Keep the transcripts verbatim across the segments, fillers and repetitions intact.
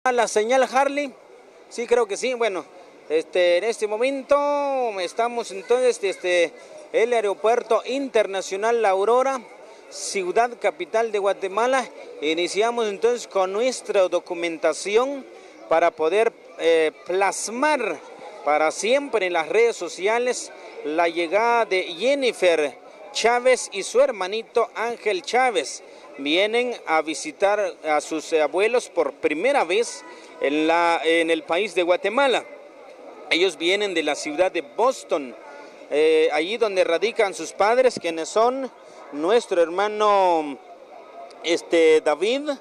La señal Harley, sí creo que sí, bueno, este, en este momento estamos entonces desde el Aeropuerto Internacional La Aurora, ciudad capital de Guatemala. Iniciamos entonces con nuestra documentación para poder eh, plasmar para siempre en las redes sociales la llegada de Jennifer Chávez y su hermanito Ángel Chávez. Vienen a visitar a sus abuelos por primera vez en, la, en el país de Guatemala. Ellos vienen de la ciudad de Boston, eh, allí donde radican sus padres, quienes son nuestro hermano este, David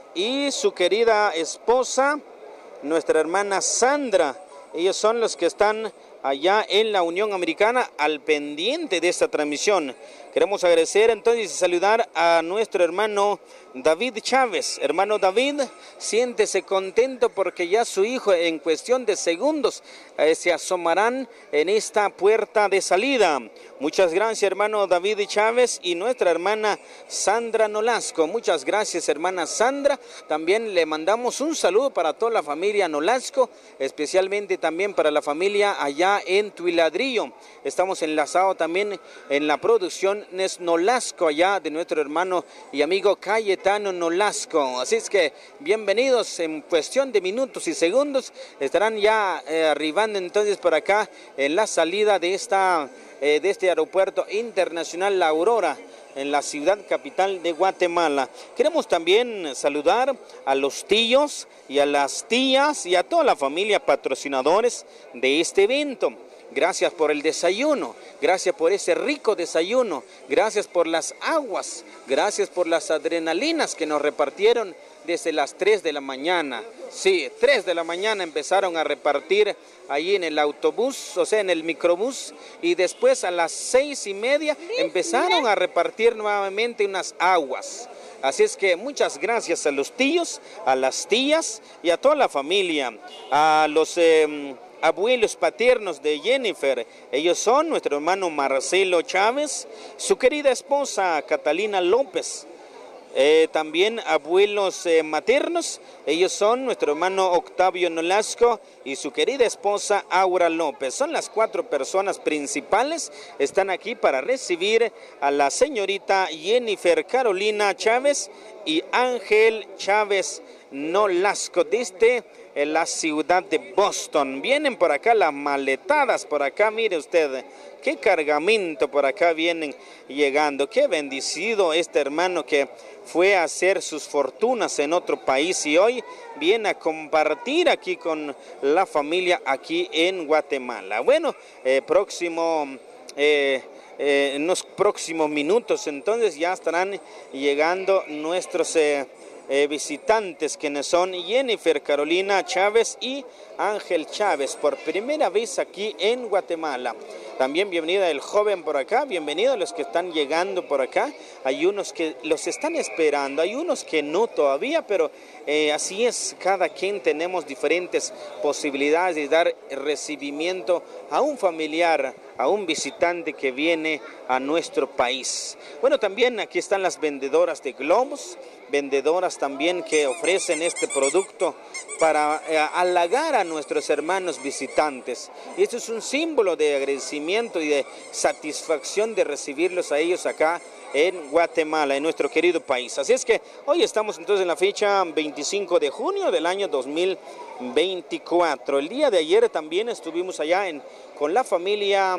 y su querida esposa, nuestra hermana Sandra. Ellos son los que están allá en la Unión Americana al pendiente de esta transmisión. Queremos agradecer entonces y saludar a nuestro hermano David Chávez. Hermano David, siéntese contento porque ya su hijo en cuestión de segundos eh, se asomarán en esta puerta de salida. Muchas gracias, hermano David Chávez y nuestra hermana Sandra Nolasco. Muchas gracias, hermana Sandra. También le mandamos un saludo para toda la familia Nolasco, especialmente también para la familia allá en Tuiladrillo. Estamos enlazados también en la producción Nolasco, allá de nuestro hermano y amigo Cayetano Nolasco. Así es que bienvenidos, en cuestión de minutos y segundos estarán ya eh, arribando entonces por acá en la salida de, esta, eh, de este aeropuerto internacional La Aurora, en la ciudad capital de Guatemala. Queremos también saludar a los tíos y a las tías y a toda la familia patrocinadores de este evento. Gracias por el desayuno, gracias por ese rico desayuno, gracias por las aguas, gracias por las adrenalinas que nos repartieron desde las tres de la mañana. Sí, tres de la mañana empezaron a repartir allí en el autobús, o sea, en el microbús, y después a las seis y media empezaron a repartir nuevamente unas aguas. Así es que muchas gracias a los tíos, a las tías y a toda la familia, a los eh, abuelos paternos de Jennifer. Ellos son nuestro hermano Marcelo Chávez, su querida esposa Catalina López. Eh, también abuelos eh, maternos, ellos son nuestro hermano Octavio Nolasco y su querida esposa Aura López. Son las cuatro personas principales, están aquí para recibir a la señorita Jennifer Carolina Chávez y Ángel Chávez Nolasco desde en la ciudad de Boston. Vienen por acá las maletadas, por acá, mire usted, qué cargamento por acá vienen llegando. Qué bendecido este hermano que fue a hacer sus fortunas en otro país y hoy viene a compartir aquí con la familia aquí en Guatemala. Bueno, eh, próximo... Eh, eh, en los próximos minutos entonces ya estarán llegando nuestros eh, eh, visitantes, quienes son Jennifer Carolina Chávez y Ángel Chávez, por primera vez aquí en Guatemala. También bienvenida el joven por acá, bienvenido a los que están llegando por acá. Hay unos que los están esperando, hay unos que no todavía, pero eh, así es, cada quien tenemos diferentes posibilidades de dar recibimiento a un familiar, a un visitante que viene a nuestro país. Bueno, también aquí están las vendedoras de globos, vendedoras también que ofrecen este producto para eh, halagar a nuestros hermanos visitantes. Y esto es un símbolo de agradecimiento y de satisfacción de recibirlos a ellos acá en Guatemala, en nuestro querido país. Así es que hoy estamos entonces en la fecha veinticinco de junio del año dos mil veinticuatro. El día de ayer también estuvimos allá en, con la familia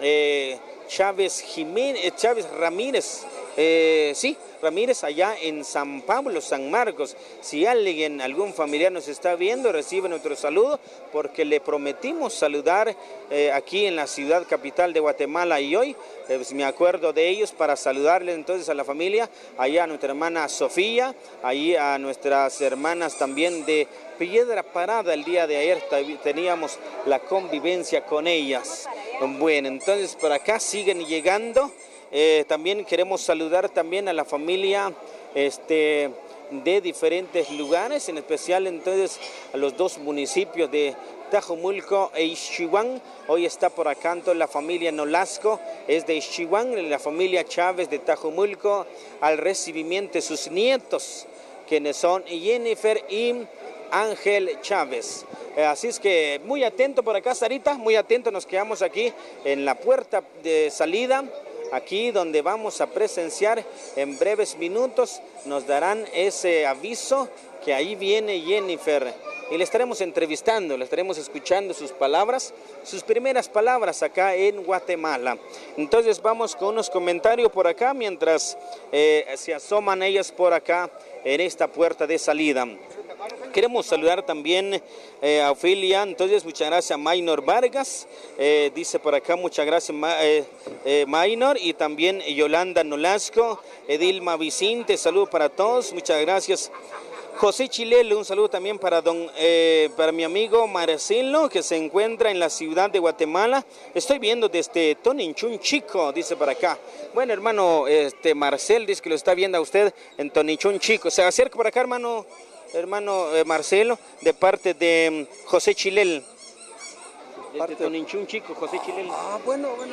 eh, Chávez, Jiménez, Chávez Ramírez, eh, sí, Ramírez, allá en San Pablo, San Marcos. Si alguien, algún familiar nos está viendo, recibe nuestro saludo, porque le prometimos saludar eh, aquí en la ciudad capital de Guatemala, y hoy eh, pues me acuerdo de ellos para saludarles entonces a la familia, allá a nuestra hermana Sofía, allí a nuestras hermanas también de Piedra Parada. El día de ayer teníamos la convivencia con ellas. Bueno, entonces por acá siguen llegando. Eh, también queremos saludar también a la familia este, de diferentes lugares, en especial entonces a los dos municipios de Tajumulco e Ixchihuán. Hoy está por acá entonces la familia Nolasco, es de Ixchihuán, la familia Chávez de Tajumulco, al recibimiento de sus nietos, quienes son Jennifer y Ángel Chávez. Eh, así es que muy atento por acá, Sarita, muy atento, nos quedamos aquí en la puerta de salida, aquí donde vamos a presenciar en breves minutos, nos darán ese aviso que ahí viene Jennifer y le estaremos entrevistando, le estaremos escuchando sus palabras, sus primeras palabras acá en Guatemala. Entonces vamos con unos comentarios por acá mientras eh, se asoman ellas por acá en esta puerta de salida. Queremos saludar también eh, a Ofilia, entonces muchas gracias a Maynor Vargas, eh, dice por acá muchas gracias eh, eh, Maynor, y también Yolanda Nolasco, Edilma Vicente, saludos para todos, muchas gracias. José Chilele, un saludo también para, don, eh, para mi amigo Marcelo, que se encuentra en la ciudad de Guatemala. Estoy viendo desde Toninchún Chico, dice por acá. Bueno, hermano este Marcel, dice que lo está viendo a usted en Toninchún Chico. Se acerca por acá, hermano, hermano eh, Marcelo, de parte de um, José Chilele. Desde parte... Toninchún Chico, José Chilele. Ah, bueno, bueno.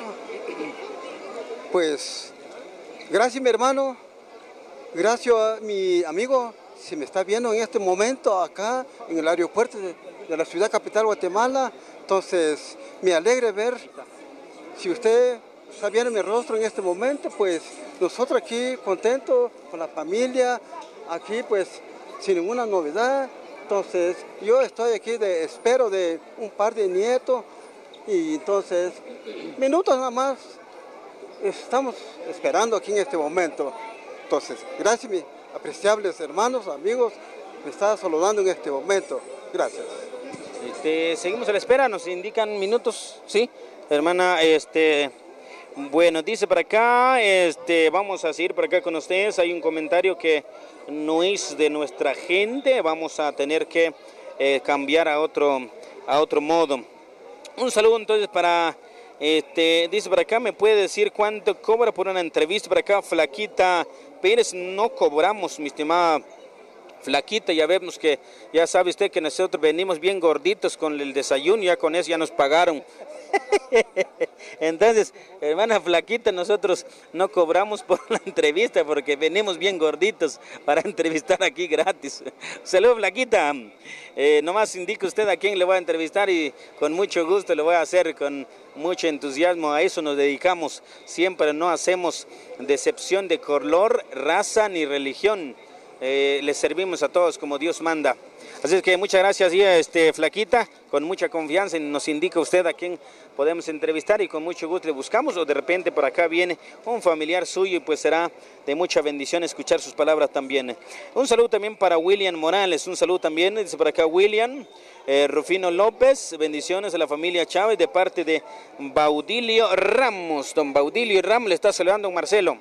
Pues, gracias mi hermano, gracias a mi amigo. Si me está viendo en este momento acá en el aeropuerto de, de la ciudad capital Guatemala, entonces me alegra ver, si usted está viendo mi rostro en este momento, pues nosotros aquí contentos con la familia, aquí pues sin ninguna novedad, entonces yo estoy aquí de espero de un par de nietos y entonces minutos nada más estamos esperando aquí en este momento, entonces gracias mi apreciables hermanos, amigos, me está saludando en este momento. Gracias. Este, seguimos a la espera, nos indican minutos, ¿sí? Hermana, este, bueno, dice por acá, este, vamos a seguir por acá con ustedes. Hay un comentario que no es de nuestra gente, vamos a tener que eh, cambiar a otro, a otro modo. Un saludo entonces para... Este, dice por acá, ¿me puede decir cuánto cobra por una entrevista? Por acá, Flaquita Pérez, no cobramos, mi estimada Flaquita, ya vemos que, ya sabe usted que nosotros venimos bien gorditos con el desayuno, ya con eso ya nos pagaron. Entonces, hermana Flaquita, nosotros no cobramos por la entrevista porque venimos bien gorditos para entrevistar aquí gratis. Saludos, Flaquita. Eh, nomás indique usted a quién le voy a entrevistar y con mucho gusto lo voy a hacer, con mucho entusiasmo. A eso nos dedicamos. Siempre no hacemos decepción de color, raza ni religión. Eh, les servimos a todos como Dios manda. Así es que muchas gracias, este, Flaquita, con mucha confianza nos indica usted a quién podemos entrevistar y con mucho gusto le buscamos, o de repente por acá viene un familiar suyo y pues será de mucha bendición escuchar sus palabras también. Un saludo también para William Morales, un saludo también, dice por acá William, eh, Rufino López, bendiciones a la familia Chávez de parte de Baudilio Ramos. Don Baudilio Ramos le está saludando a don Marcelo.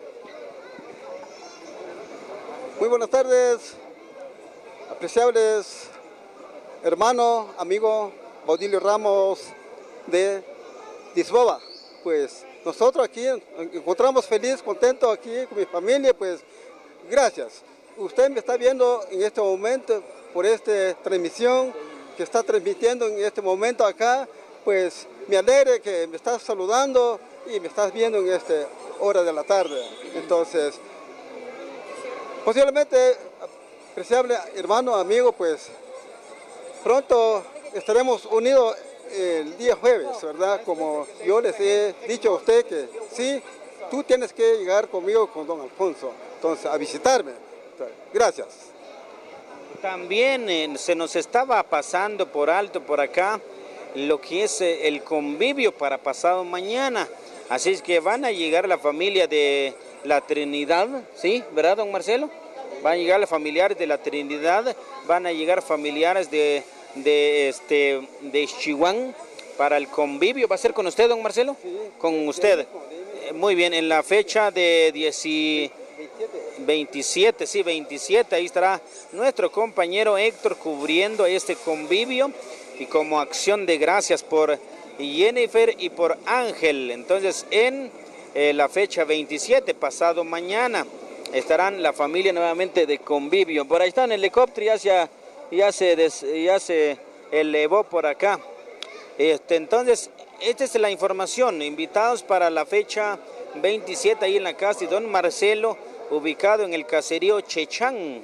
Muy buenas tardes, apreciables hermano, amigo Baudilio Ramos de Disboba. Pues nosotros aquí encontramos feliz, contento aquí con mi familia, pues gracias. Usted me está viendo en este momento por esta transmisión que está transmitiendo en este momento acá, pues me alegra que me estás saludando y me estás viendo en esta hora de la tarde. Entonces, posiblemente, apreciable hermano, amigo, pues pronto estaremos unidos el día jueves, ¿verdad? Como yo les he dicho a usted que sí, tú tienes que llegar conmigo con don Alfonso, entonces a visitarme. Gracias. También eh, se nos estaba pasando por alto por acá lo que es eh, el convivio para pasado mañana. Así es que van a llegar la familia de la Trinidad, ¿sí? ¿Verdad, don Marcelo? Van a llegar los familiares de la Trinidad, van a llegar familiares de, de, este, de Chihuahua para el convivio. ¿Va a ser con usted, don Marcelo? Sí. Con usted. Eh, muy bien, en la fecha de veintisiete, sí, veintisiete, ahí estará nuestro compañero Héctor cubriendo este convivio y como acción de gracias por Jennifer y por Ángel. Entonces, en eh, la fecha veintisiete, pasado mañana, estarán la familia nuevamente de convivio. Por ahí está en el helicóptero, ya se, ya se, des, ya se elevó por acá. Este, entonces, esta es la información. Invitados para la fecha veintisiete ahí en la casa de don Marcelo, ubicado en el caserío Chechán.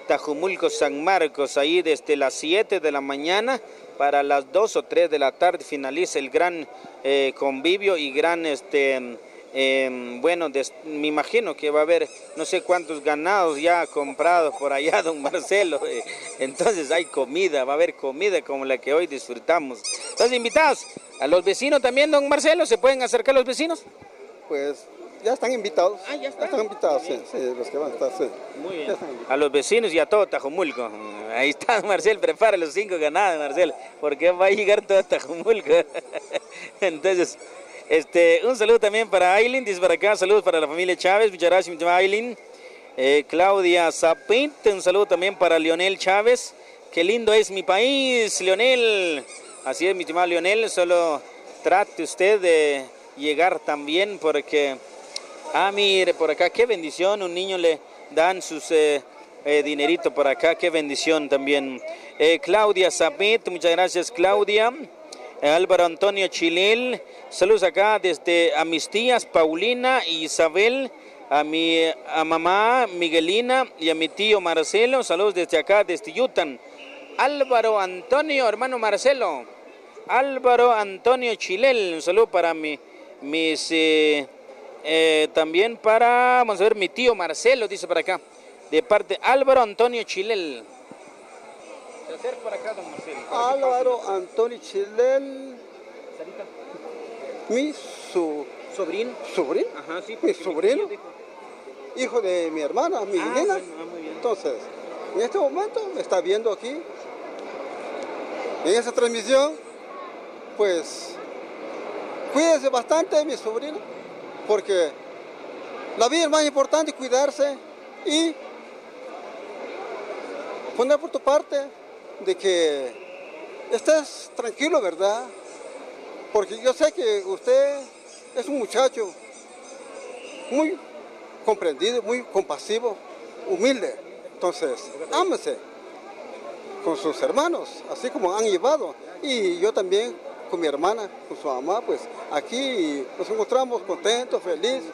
Tajumulco, San Marcos, ahí desde las siete de la mañana para las dos o tres de la tarde finaliza el gran eh, convivio y gran, este, eh, bueno, des, me imagino que va a haber no sé cuántos ganados ya comprados por allá, don Marcelo, eh, entonces hay comida, va a haber comida como la que hoy disfrutamos. Entonces, invitados, a los vecinos también, don Marcelo, ¿se pueden acercar los vecinos? Pues ya están invitados. Ah, ya están. Ya están invitados, sí, sí, los que van a estar, sí. Muy bien. A los vecinos y a todo Tajumulco. Ahí está, Marcel, prepara los cinco ganados, Marcel, porque va a llegar todo Tajumulco. Entonces, este, un saludo también para Aileen, dice para acá, saludos para la familia Chávez, muchas gracias, mi Aileen. Eh, Claudia Zapit, un saludo también para Leonel Chávez. Qué lindo es mi país, Leonel. Así es, mi estimado Leonel, solo trate usted de llegar también porque... Ah, mire, por acá, qué bendición, un niño le dan sus eh, eh, dinerito por acá, qué bendición también. Eh, Claudia Zapit, muchas gracias Claudia. Eh, Álvaro Antonio Chilel, saludos acá desde a mis tías Paulina y Isabel, a mi a mamá Miguelina y a mi tío Marcelo, saludos desde acá, desde Yutan. Álvaro Antonio, hermano Marcelo, Álvaro Antonio Chilel, un saludo para mi, mis... Eh, Eh, también para, vamos a ver, mi tío Marcelo, dice por acá, de parte Álvaro Antonio Chilel. Se acerca por acá, don Marcelo. Álvaro Antonio Chilel. Sarita. Mi su, sobrino. ¿Sobrino? Ajá, sí. Mi sobrino. Mi hijo de mi hermana, mi ah, nena. Bueno, ah, muy bien. Entonces, en este momento me está viendo aquí, en esa transmisión, pues, cuídese bastante, mi sobrino. Porque la vida es más importante, cuidarse y poner por tu parte de que estés tranquilo, ¿verdad? Porque yo sé que usted es un muchacho muy comprendido, muy compasivo, humilde. Entonces, ámese con sus hermanos, así como han llevado. Y yo también con mi hermana, con su mamá, pues aquí nos encontramos contentos, felices.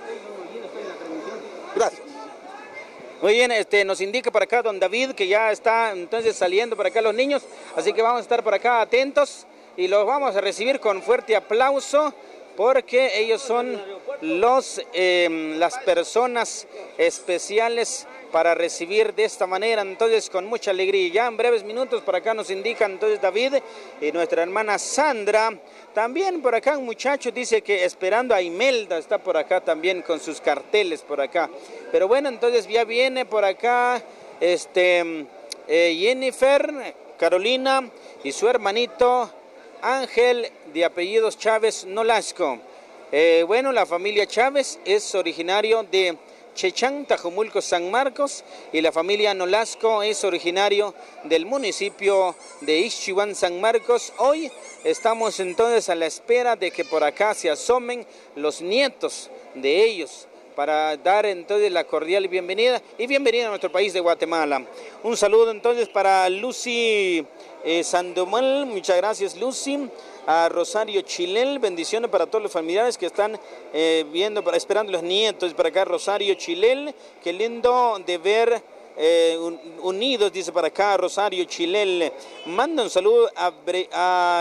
Gracias. Muy bien, este, nos indica por acá don David que ya está entonces saliendo por acá los niños, así que vamos a estar por acá atentos y los vamos a recibir con fuerte aplauso porque ellos son los, eh, las personas especiales para recibir de esta manera, entonces con mucha alegría. Ya en breves minutos por acá nos indican entonces David y nuestra hermana Sandra. También por acá un muchacho dice que esperando a Imelda, está por acá también con sus carteles por acá. Pero bueno, entonces ya viene por acá este, eh, Jennifer, Carolina y su hermanito Ángel de apellidos Chávez Nolasco. Eh, bueno, la familia Chávez es originario de Chechán, Tajumulco, San Marcos, y la familia Nolasco es originario del municipio de Ixchihuán, San Marcos. Hoy estamos entonces a la espera de que por acá se asomen los nietos de ellos para dar entonces la cordial bienvenida y bienvenida a nuestro país de Guatemala. Un saludo entonces para Lucy eh, Sandoval, muchas gracias Lucy. A Rosario Chilel, bendiciones para todos los familiares que están eh, viendo, para, esperando los nietos. Para acá Rosario Chilel, qué lindo de ver eh, un, unidos, dice para acá Rosario Chilel. Manda un saludo a, Bre, a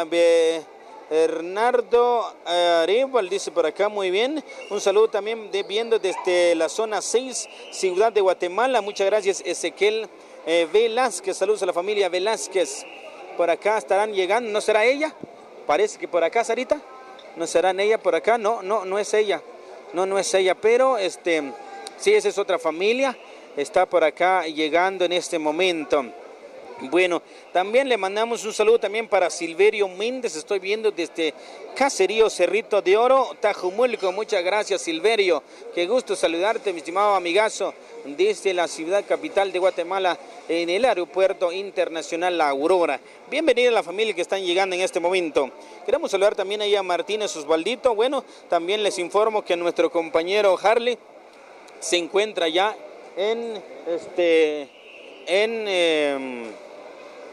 Bernardo Arevalo, dice por acá, muy bien. Un saludo también de, viendo desde la zona seis, Ciudad de Guatemala. Muchas gracias Ezequiel eh, Velázquez, saludos a la familia Velázquez. Por acá estarán llegando, ¿no será ella? Parece que por acá, Sarita, ¿no será ella por acá? No, no, no es ella, no, no es ella, pero este, sí, esa es otra familia, está por acá llegando en este momento. Bueno, también le mandamos un saludo también para Silverio Méndez, estoy viendo desde Caserío Cerrito de Oro, Tajumulco. Muchas gracias Silverio, qué gusto saludarte mi estimado amigazo desde la ciudad capital de Guatemala en el aeropuerto internacional La Aurora. Bienvenida a la familia que están llegando en este momento. Queremos saludar también ahí a Martínez Osvaldito. Bueno, también les informo que nuestro compañero Harley se encuentra ya en este en eh,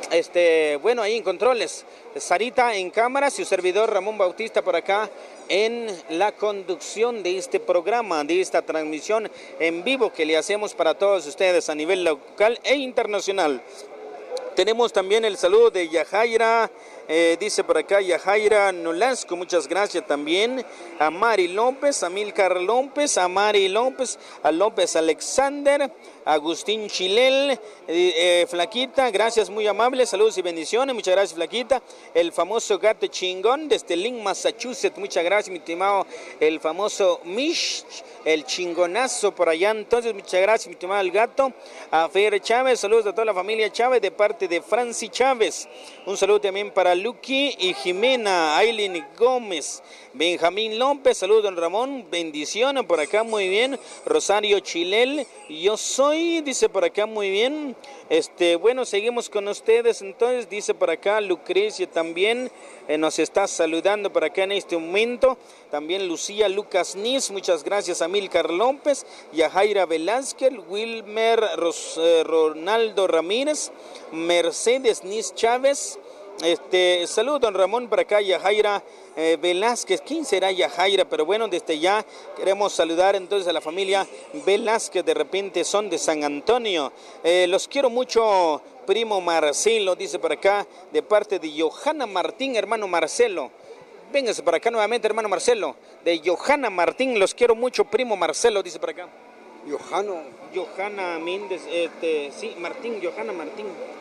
este, bueno, ahí en controles, Sarita en cámara, su servidor Ramón Bautista por acá en la conducción de este programa, de esta transmisión en vivo que le hacemos para todos ustedes a nivel local e internacional. Tenemos también el saludo de Yajaira, eh, dice por acá Yajaira Nolasco, muchas gracias también. A Mari López, a Milcar López, a Mari López, a López Alexander, a Agustín Chilel, eh, eh, Flaquita, gracias, muy amable, saludos y bendiciones, muchas gracias Flaquita. El famoso gato chingón desde Lynn, Massachusetts, muchas gracias mi estimado, el famoso Mish, el chingonazo por allá, entonces muchas gracias mi estimado el gato. A Fer Chávez, saludos a toda la familia Chávez de parte de Franci Chávez, un saludo también para Lucky y Jimena, Aileen Gómez, Benjamín López, saludos don Ramón, bendiciones por acá, muy bien. Rosario Chilel, yo soy, dice por acá, muy bien. Este, bueno, seguimos con ustedes entonces, dice por acá Lucrecia también, eh, nos está saludando por acá en este momento. También Lucía Lucas Nis, muchas gracias a Milcar López, Yajaira Velázquez, Wilmer Ros, eh, Ronaldo Ramírez, Mercedes Nis Chávez. Este, saludos don Ramón por acá, Yajaira eh, Velázquez. ¿Quién será Yajaira? Pero bueno, desde ya queremos saludar entonces a la familia Velázquez, de repente son de San Antonio. Eh, los quiero mucho, primo Marcelo, dice por acá, de parte de Johanna Martín, hermano Marcelo. Véngase por acá nuevamente, hermano Marcelo, de Johanna Martín, los quiero mucho, primo Marcelo, dice por acá. Johano. Johanna Méndez, este, sí, Martín, Johanna Martín.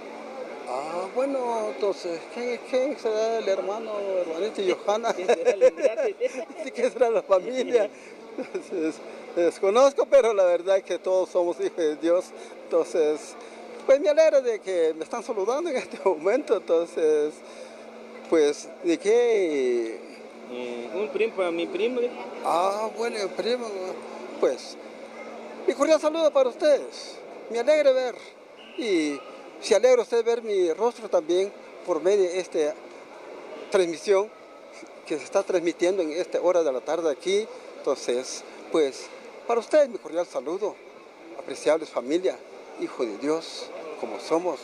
Ah, bueno, entonces, ¿quién, quién será el hermano, hermanito Johanna? ¿Quién será el embrate? ¿Quién será la familia? Entonces, desconozco, pero la verdad es que todos somos hijos de Dios. Entonces, pues me alegra de que me están saludando en este momento. Entonces, pues, ¿de qué? Eh, un primo para mi primo. Ah, bueno, primo, pues, mi cordial saludo para ustedes. Me alegra ver y se alegra usted ver mi rostro también por medio de esta transmisión que se está transmitiendo en esta hora de la tarde aquí. Entonces, pues, para ustedes mi cordial saludo, apreciables familia, hijo de Dios, como somos.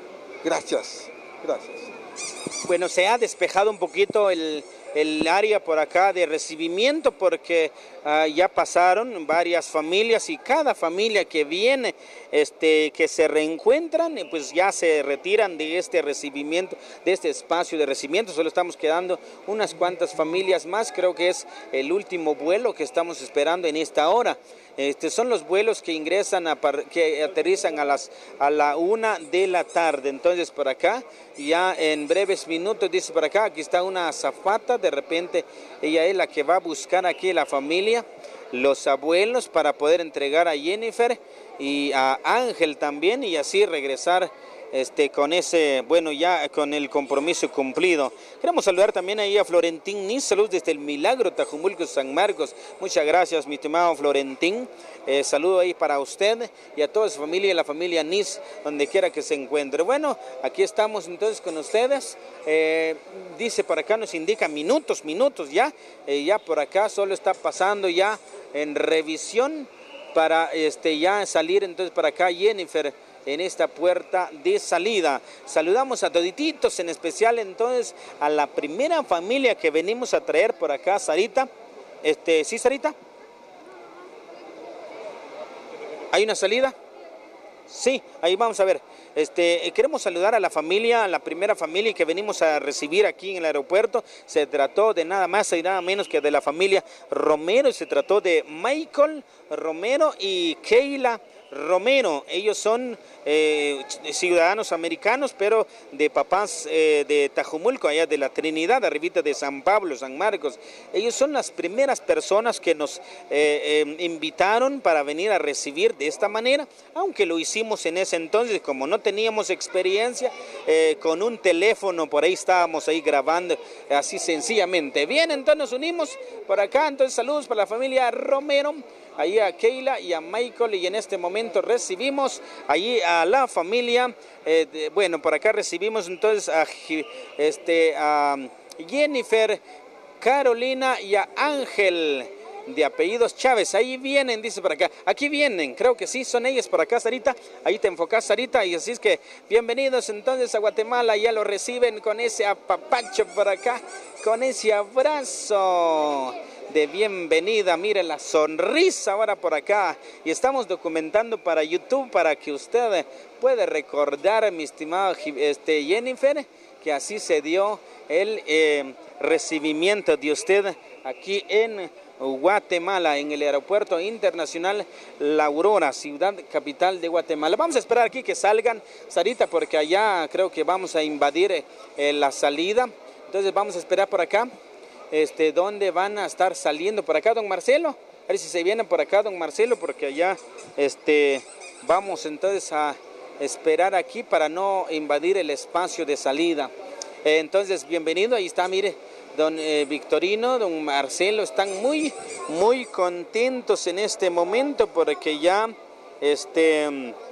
Gracias, gracias. Bueno, se ha despejado un poquito el, el área por acá de recibimiento porque uh, ya pasaron varias familias y cada familia que viene, este, que se reencuentran, pues ya se retiran de este recibimiento, de este espacio de recibimiento. Solo estamos quedando unas cuantas familias más, creo que es el último vuelo que estamos esperando en esta hora. Este, son los vuelos que ingresan, a, que aterrizan a, las, a la una de la tarde. Entonces por acá, ya en breves minutos, dice por acá, aquí está una azafata, de repente ella es la que va a buscar aquí la familia, los abuelos, para poder entregar a Jennifer y a Ángel también, y así regresar Este, con ese, bueno, ya con el compromiso cumplido. Queremos saludar también ahí a Florentín Nis, saludos desde el Milagro, Tajumulco, San Marcos. Muchas gracias, mi estimado Florentín. Eh, saludo ahí para usted y a toda su familia y la familia Nis, donde quiera que se encuentre. Bueno, aquí estamos entonces con ustedes. Eh, dice por acá, nos indica minutos, minutos ya. Eh, ya por acá solo está pasando ya en revisión para este, ya salir entonces para acá Jennifer, en esta puerta de salida. Saludamos a todititos, en especial entonces a la primera familia que venimos a traer por acá, Sarita. Este, ¿sí, Sarita? ¿Hay una salida? Sí, ahí vamos a ver. Este, queremos saludar a la familia, a la primera familia que venimos a recibir aquí en el aeropuerto. Se trató de nada más y nada menos que de la familia Romero. Se trató de Michael Romero y Keila Romero. Ellos son eh, ciudadanos americanos, pero de papás eh, de Tajumulco, allá de la Trinidad, arribita de San Pablo, San Marcos. Ellos son las primeras personas que nos eh, eh, invitaron para venir a recibir de esta manera, aunque lo hicimos en ese entonces, como no teníamos experiencia, eh, con un teléfono, por ahí estábamos ahí grabando, así sencillamente. Bien, entonces nos unimos por acá, entonces saludos para la familia Romero, ahí a Keila y a Michael, y en este momento recibimos allí a la familia, eh, de, bueno, por acá recibimos entonces a, este, a Jennifer, Carolina y a Ángel. de apellidos Chávez. Ahí vienen, dice por acá. Aquí vienen, creo que sí, son ellas por acá, Sarita. Ahí te enfocas, Sarita. Y así es que bienvenidos entonces a Guatemala. Ya lo reciben con ese apapacho por acá, con ese abrazo de bienvenida. Mire la sonrisa ahora por acá. Y estamos documentando para YouTube para que usted pueda recordar, mi estimado este, Jennifer, que así se dio el eh, recibimiento de usted aquí en Guatemala, en el Aeropuerto Internacional La Aurora, ciudad capital de Guatemala. Vamos a esperar aquí que salgan, Sarita, porque allá creo que vamos a invadir eh, la salida. Entonces vamos a esperar por acá, este, donde van a estar saliendo por acá, don Marcelo. A ver si se viene por acá, don Marcelo, porque allá este, vamos entonces a esperar aquí para no invadir el espacio de salida. Eh, entonces, bienvenido, ahí está, mire, don eh, Victorino, don Marcelo, están muy, muy contentos en este momento porque ya este,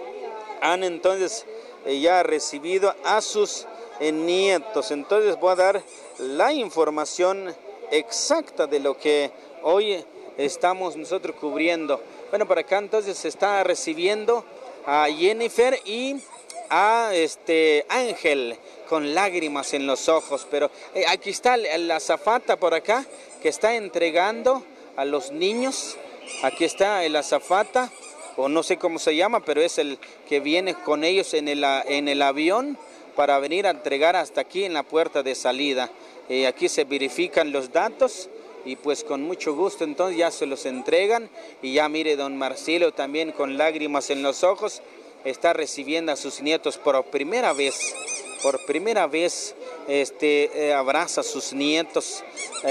han entonces eh, ya recibido a sus eh, nietos. Entonces voy a dar la información exacta de lo que hoy estamos nosotros cubriendo. Bueno, por acá entonces se está recibiendo a Jennifer y a este Ángel con lágrimas en los ojos, pero eh, aquí está la azafata por acá que está entregando a los niños. Aquí está el azafata, o no sé cómo se llama, pero es el que viene con ellos en el, en el avión para venir a entregar hasta aquí en la puerta de salida. Eh, aquí se verifican los datos y pues con mucho gusto entonces ya se los entregan. Y ya mire, don Marcelo también con lágrimas en los ojos está recibiendo a sus nietos por primera vez. Por primera vez este, eh, abraza a sus nietos,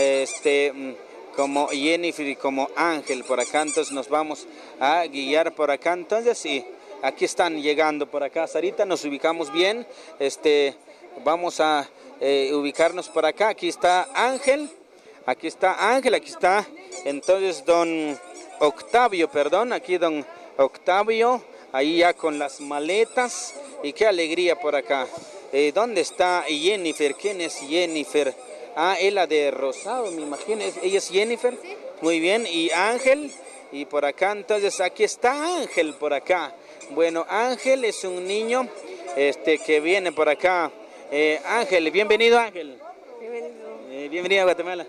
este, como Jennifer y como Ángel por acá. Entonces nos vamos a guiar por acá. Entonces, y aquí están llegando por acá, Sarita, nos ubicamos bien. Este, vamos a eh, ubicarnos por acá. Aquí está Ángel, aquí está Ángel, aquí está entonces don Octavio, perdón, aquí don Octavio, ahí ya con las maletas. Y qué alegría por acá. Eh, ¿Dónde está Jennifer? ¿Quién es Jennifer? Ah, es la de Rosado, me imagino. ¿Ella es Jennifer? Sí. Muy bien. ¿Y Ángel? Y por acá, entonces, aquí está Ángel por acá. Bueno, Ángel es un niño este, que viene por acá. Eh, Ángel, bienvenido, Ángel. Bienvenido. Eh, bienvenido a Guatemala.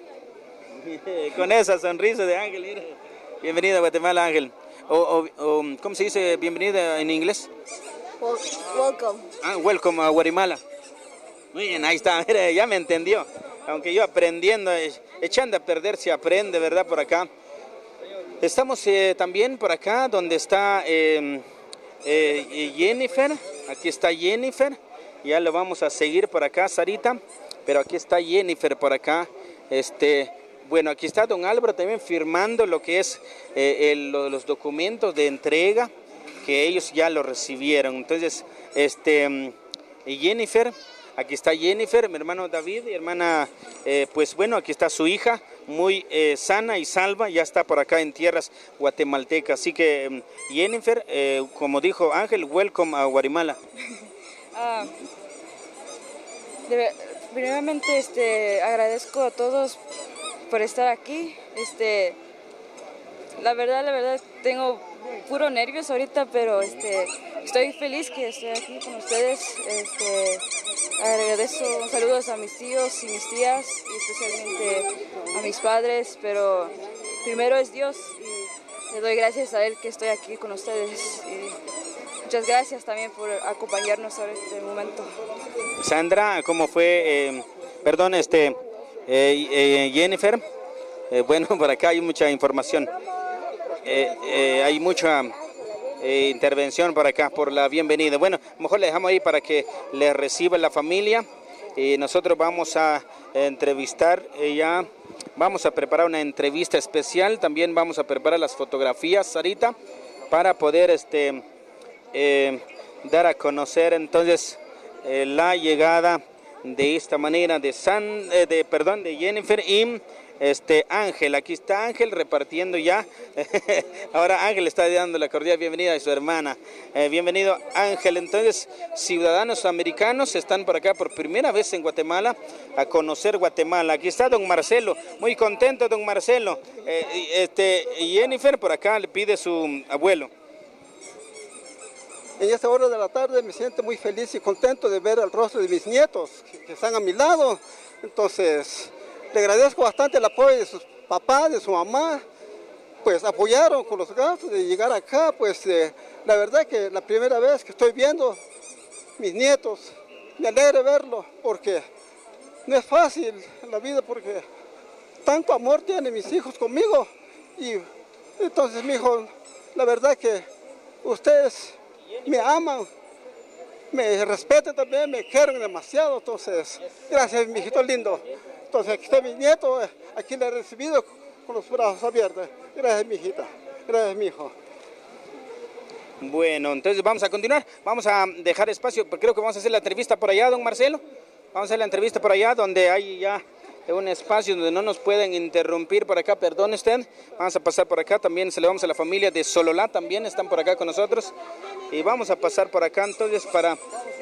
Con esa sonrisa de Ángel, mira. Bienvenido a Guatemala, Ángel. O, o, o, ¿cómo se dice bienvenido en inglés? Welcome. Ah, welcome a Guatemala. Muy bien, ahí está, mira, ya me entendió. Aunque yo aprendiendo, echando a perder se aprende, ¿verdad? Por acá. Estamos eh, también por acá donde está eh, eh, Jennifer. Aquí está Jennifer. Ya lo vamos a seguir por acá, Sarita. Pero aquí está Jennifer por acá. Este, bueno, aquí está don Álvaro también firmando lo que es eh, el, los documentos de entrega, que ellos ya lo recibieron. Entonces, este, Jennifer, aquí está Jennifer, mi hermano David, mi hermana, eh, pues bueno, aquí está su hija, muy eh, sana y salva, ya está por acá en tierras guatemaltecas. Así que, Jennifer, eh, como dijo Ángel, welcome a Guatemala. Ah, de, primeramente, este, agradezco a todos por estar aquí. Este, la verdad, la verdad, tengo puro nervios ahorita, pero este, estoy feliz que estoy aquí con ustedes. Este, agradezco saludos a mis tíos y mis tías, y especialmente a mis padres, pero primero es Dios y le doy gracias a Él que estoy aquí con ustedes. Y muchas gracias también por acompañarnos en este momento. Sandra, ¿cómo fue? Eh, perdón, este, eh, eh, Jennifer, eh, bueno, por acá hay mucha información. Eh, eh, hay mucha eh, intervención por acá, por la bienvenida. Bueno, mejor le dejamos ahí para que le reciba la familia y nosotros vamos a entrevistar, eh, ya vamos a preparar una entrevista especial, también vamos a preparar las fotografías, Sarita, para poder este, eh, dar a conocer entonces eh, la llegada de esta manera de, San, eh, de, perdón, de Jennifer y este, Ángel. Aquí está Ángel repartiendo ya. Ahora Ángel está dando la cordial bienvenida a su hermana. Eh, bienvenido Ángel. Entonces, ciudadanos americanos están por acá por primera vez en Guatemala a conocer Guatemala. Aquí está don Marcelo, muy contento don Marcelo. Eh, este, Jennifer por acá le pide su abuelo. En esta hora de la tarde me siento muy feliz y contento de ver el rostro de mis nietos que, que están a mi lado. Entonces, le agradezco bastante el apoyo de sus papás, de su mamá. Pues apoyaron con los gastos de llegar acá. Pues eh, la verdad que la primera vez que estoy viendo mis nietos, me alegra verlo porque no es fácil la vida porque tanto amor tienen mis hijos conmigo. Y entonces, mi hijo, la verdad que ustedes me aman, me respetan también, me quieren demasiado, entonces, gracias, mi hijito lindo. Entonces, aquí está mi nieto, aquí le he recibido con los brazos abiertos. Gracias, mi hijita, gracias, mi hijo. Bueno, entonces vamos a continuar, vamos a dejar espacio, porque creo que vamos a hacer la entrevista por allá, don Marcelo. Vamos a hacer la entrevista por allá, donde hay ya un espacio donde no nos pueden interrumpir por acá, perdone usted. Vamos a pasar por acá, también saludamos a la familia de Sololá, también están por acá con nosotros. Y vamos a pasar por acá entonces para...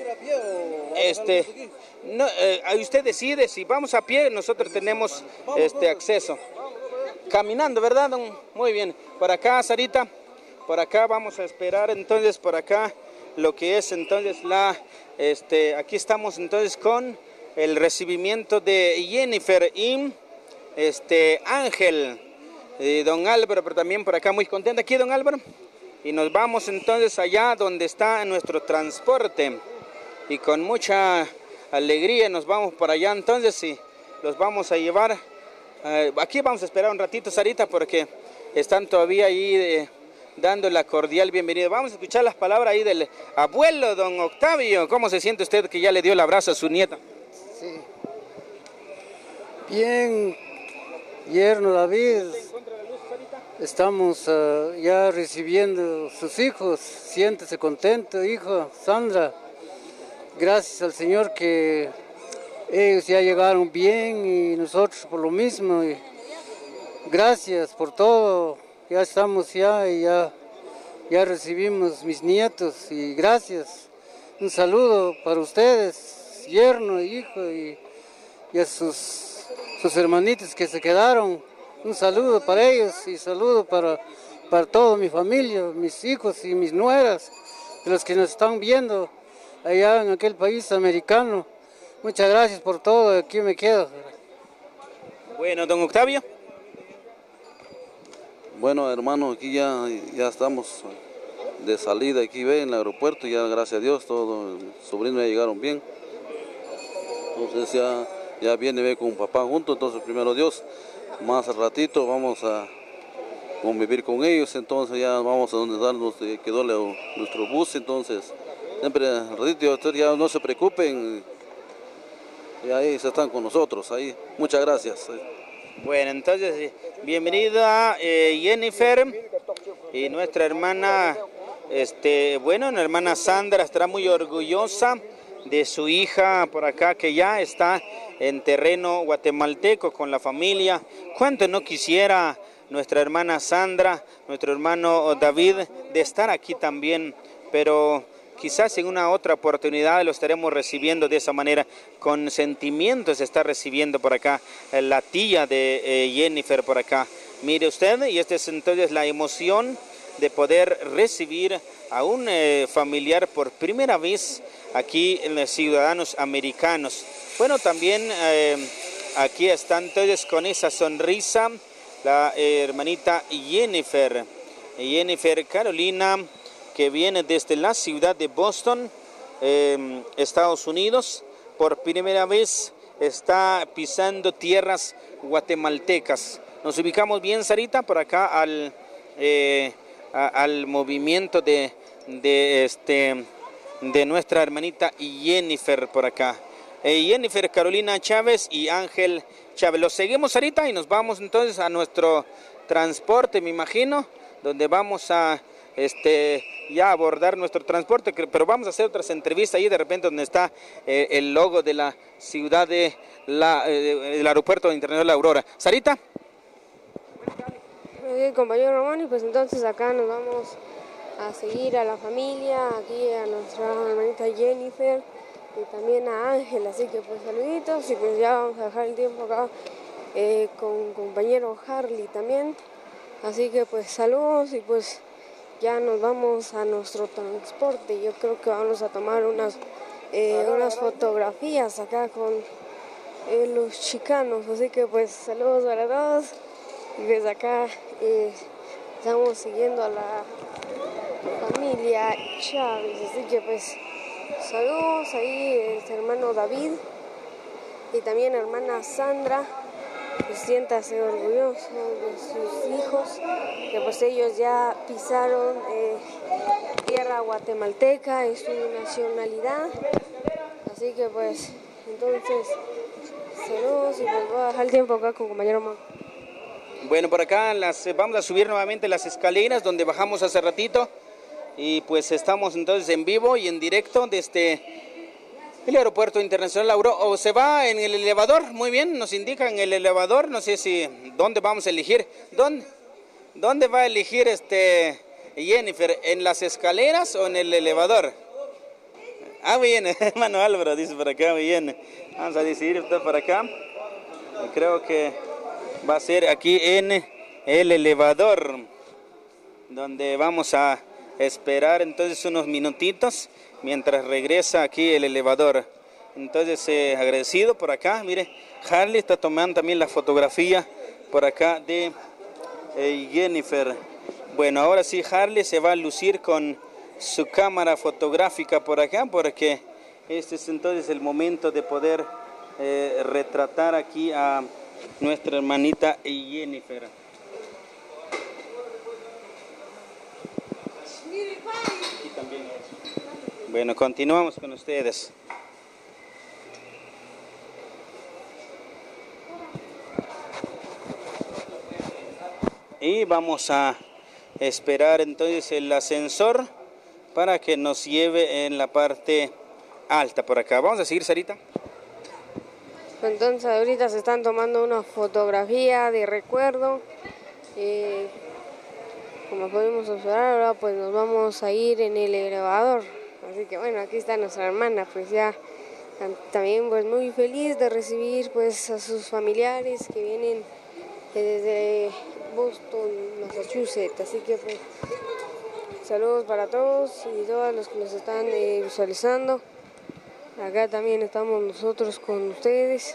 Este, no, eh, usted decide si vamos a pie, nosotros tenemos este acceso. Caminando, ¿verdad, don? Muy bien. Por acá, Sarita, por acá vamos a esperar entonces por acá lo que es entonces la... Este, aquí estamos entonces con el recibimiento de Jennifer y este, Ángel, y don Álvaro, pero también por acá muy contento aquí, don Álvaro. Y nos vamos entonces allá donde está nuestro transporte. Y con mucha alegría nos vamos para allá entonces y los vamos a llevar. Eh, aquí vamos a esperar un ratito, Sarita, porque están todavía ahí eh, dando la cordial bienvenida. Vamos a escuchar las palabras ahí del abuelo, don Octavio. ¿Cómo se siente usted que ya le dio el abrazo a su nieta? Sí. Bien, yerno David. Estamos uh, ya recibiendo sus hijos. Siéntese contento, hijo Sandra. Gracias al Señor que ellos ya llegaron bien y nosotros por lo mismo. Y gracias por todo. Ya estamos ya y ya, ya recibimos mis nietos y gracias. Un saludo para ustedes, yerno, hijo y, y a sus, sus hermanitos que se quedaron. Un saludo para ellos y saludo para, para toda mi familia, mis hijos y mis nueras, de los que nos están viendo allá en aquel país americano. Muchas gracias por todo, aquí me quedo. Bueno, don Octavio. Bueno, hermano, aquí ya, ya estamos de salida, aquí ve en el aeropuerto, ya gracias a Dios, todos los sobrinos ya llegaron bien. Entonces ya, ya viene ve con papá junto, entonces primero Dios. Más al ratito vamos a convivir con ellos, entonces ya vamos a donde darnos, quedó nuestro bus, entonces siempre al ratito ya no se preocupen, y ahí se están con nosotros, ahí. Muchas gracias. Bueno, entonces bienvenida eh, Jennifer y nuestra hermana, este, bueno, la hermana Sandra estará muy orgullosa de su hija por acá que ya está en terreno guatemalteco con la familia. ¿Cuánto no quisiera nuestra hermana Sandra, nuestro hermano David, de estar aquí también? Pero quizás en una otra oportunidad lo estaremos recibiendo de esa manera, con sentimientos se está recibiendo por acá la tía de eh, Jennifer por acá. Mire usted, y esta es entonces la emoción de poder recibir a un eh, familiar por primera vez aquí en los ciudadanos americanos. Bueno, también eh, aquí están entonces con esa sonrisa la eh, hermanita Jennifer, Jennifer Carolina, que viene desde la ciudad de Boston, eh, Estados Unidos. Por primera vez está pisando tierras guatemaltecas. Nos ubicamos bien, Sarita, por acá al, eh, a, al movimiento de, de, este, de nuestra hermanita Jennifer por acá. Eh, Jennifer Carolina Chávez y Ángel Chávez. Los seguimos, Sarita, y nos vamos entonces a nuestro transporte, me imagino, donde vamos a este, ya abordar nuestro transporte, pero vamos a hacer otras entrevistas ahí de repente donde está eh, el logo de la ciudad de la, eh, del aeropuerto internacional La Aurora. Sarita. Muy compañero Román, y pues entonces acá nos vamos a seguir a la familia, aquí a nuestra hermanita Jennifer y también a Ángel, así que pues saluditos y pues ya vamos a dejar el tiempo acá eh, con compañero Harley también, así que pues saludos y pues ya nos vamos a nuestro transporte. Yo creo que vamos a tomar unas, eh, unas fotografías acá con eh, los chicanos, así que pues saludos para todos y desde acá eh, estamos siguiendo a la familia Chávez, así que pues saludos ahí el hermano David y también hermana Sandra, que siéntase orgulloso de sus hijos, que pues ellos ya pisaron eh, tierra guatemalteca, es su nacionalidad, así que pues entonces saludos y pues voy a dejar el tiempo acá con compañero Mau. Bueno, por acá las, vamos a subir nuevamente las escaleras donde bajamos hace ratito y pues estamos entonces en vivo y en directo desde el aeropuerto internacional La Aurora. O se va en el elevador, muy bien, nos indican el elevador, no sé si dónde vamos a elegir, dónde, dónde va a elegir este Jennifer, en las escaleras o en el elevador. Ah, bien, hermano Álvaro dice por acá, bien, vamos a decidir por acá, creo que va a ser aquí en el elevador, donde vamos a esperar entonces unos minutitos mientras regresa aquí el elevador. Entonces eh, agradecido por acá, mire, Harley está tomando también la fotografía por acá de eh, Jennifer. Bueno, ahora sí Harley se va a lucir con su cámara fotográfica por acá, porque este es entonces el momento de poder eh, retratar aquí a nuestra hermanita Jennifer. Aquí también. Bueno, continuamos con ustedes. Y vamos a esperar entonces el ascensor para que nos lleve en la parte alta por acá. Vamos a seguir, Sarita. Entonces ahorita se están tomando una fotografía de recuerdo. Eh, como podemos observar, ahora pues nos vamos a ir en el elevador. Así que bueno, aquí está nuestra hermana, pues ya también pues muy feliz de recibir pues a sus familiares que vienen desde Boston, Massachusetts. Así que pues saludos para todos y todos los que nos están eh, visualizando. Acá también estamos nosotros con ustedes.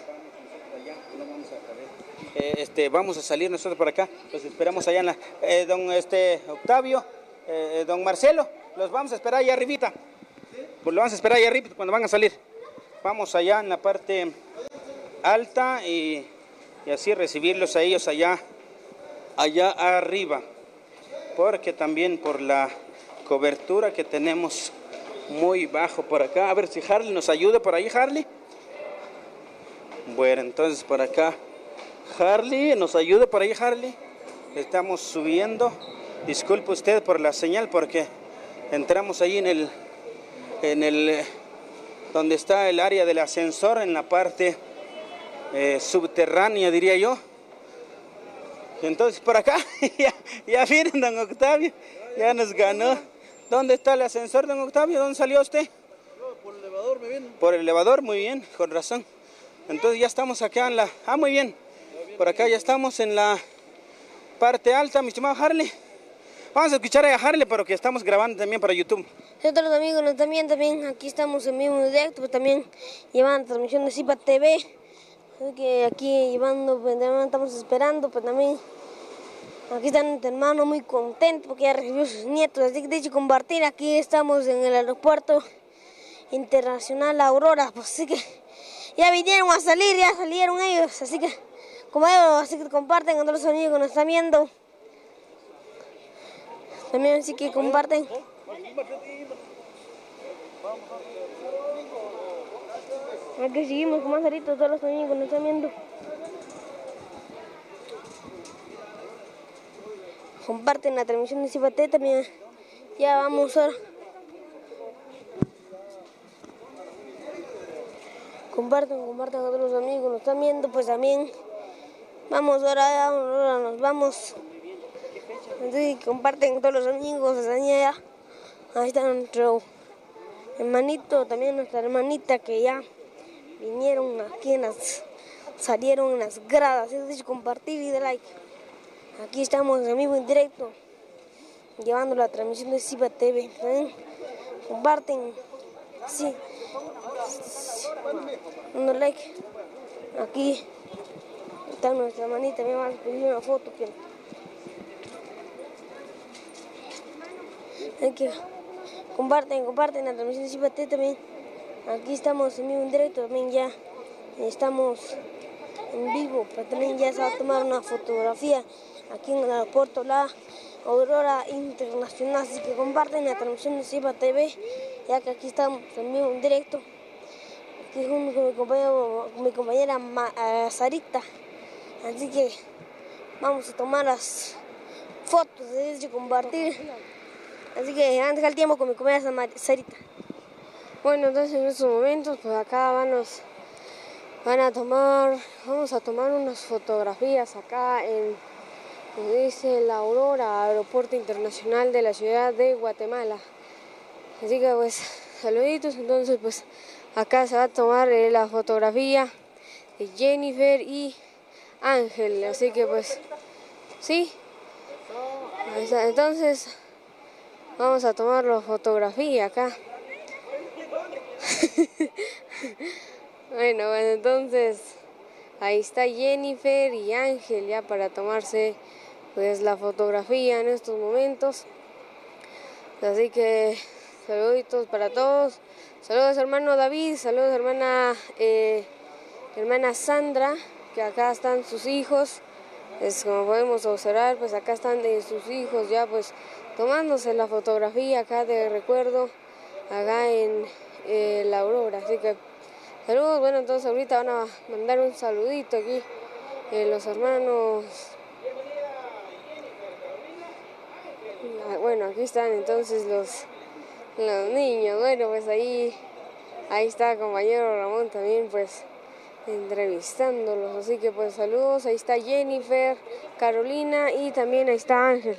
Eh, este, vamos a salir nosotros por acá, los esperamos allá en la... Eh, don este, Octavio, eh, don Marcelo, los vamos a esperar allá arribita. Pues lo vamos a esperar allá arriba cuando van a salir. Vamos allá en la parte alta y, y así recibirlos a ellos allá, allá arriba. Porque también por la cobertura que tenemos muy bajo por acá. A ver si Harley nos ayuda por ahí, Harley. Bueno, entonces por acá Harley, nos ayuda por ahí, Harley. Estamos subiendo. Disculpe usted por la señal porque entramos ahí en el en el donde está el área del ascensor, en la parte eh, subterránea, diría yo. Entonces por acá ya, ya vienen, don Octavio, ya nos ganó. ¿Dónde está el ascensor, don Octavio? ¿Dónde salió usted? No, por el elevador me viene. Por el elevador, muy bien, con razón. Entonces ya estamos acá en la... Ah, muy bien. Por acá ya estamos en la parte alta, mi estimado Harley. Vamos a escuchar a Harley, pero que estamos grabando también para YouTube. Otros amigos, no, también, también, aquí estamos en vivo en directo, pues también llevando transmisión de Zipa T V. Así que aquí llevando, pues también estamos esperando, pues también... Aquí está nuestro hermano muy contento porque ya recibió a sus nietos, así que de hecho compartir, aquí estamos en el aeropuerto internacional La Aurora, pues así que ya vinieron a salir, ya salieron ellos, así que como ellos, así que comparten con todos los amigos que nos están viendo, también así que comparten. Aquí seguimos con más aritos, todos los amigos que nos están viendo. Comparten la transmisión de Zipa T V también Ya vamos ahora. Comparten, comparten a todos los amigos, nos están viendo, pues también. Vamos ahora, ahora nos vamos. Entonces, comparten con todos los amigos, están allá. Ahí está nuestro hermanito, también nuestra hermanita que ya vinieron aquí en las, salieron en las gradas. Es decir, compartir y de like. Aquí estamos en vivo en directo, llevando la transmisión de Ciba T V. ¿Eh? Comparten, sí, dando like. Aquí está nuestra hermanita, me van a pedir una foto. Que... Hay que comparten, comparten la transmisión de Ciba T V también. Aquí estamos en vivo en directo, también ya estamos en vivo, pero también ya se va a tomar una fotografía aquí en el aeropuerto La Aurora Internacional, así que comparten la transmisión de Ciba T V, ya que aquí estamos en vivo en directo, aquí junto con mi, compañero, mi compañera Ma, uh, Sarita, así que vamos a tomar las fotos de compartir, así que van a dejar el tiempo con mi compañera Sarita. Bueno, entonces en estos momentos, pues acá van, los, van a tomar, vamos a tomar unas fotografías acá en, como dice, La Aurora, Aeropuerto Internacional de la ciudad de Guatemala. Así que pues, saluditos, entonces pues acá se va a tomar eh, la fotografía de Jennifer y Ángel, así que pues, sí, entonces vamos a tomar la fotografía acá. Bueno, bueno, entonces ahí está Jennifer y Ángel ya para tomarse pues la fotografía en estos momentos. Así que saluditos para todos. Saludos hermano David, saludos hermana eh, hermana Sandra, que acá están sus hijos. Es como podemos observar, pues acá están eh, sus hijos ya pues tomándose la fotografía acá de recuerdo acá en eh, La Aurora. Así que saludos. Bueno, entonces ahorita van a mandar un saludito aquí eh, los hermanos. Bueno, aquí están entonces los, los niños. Bueno, pues ahí ahí está el compañero Ramón también pues entrevistándolos. Así que pues saludos. Ahí está Jennifer, Carolina y también ahí está Ángel.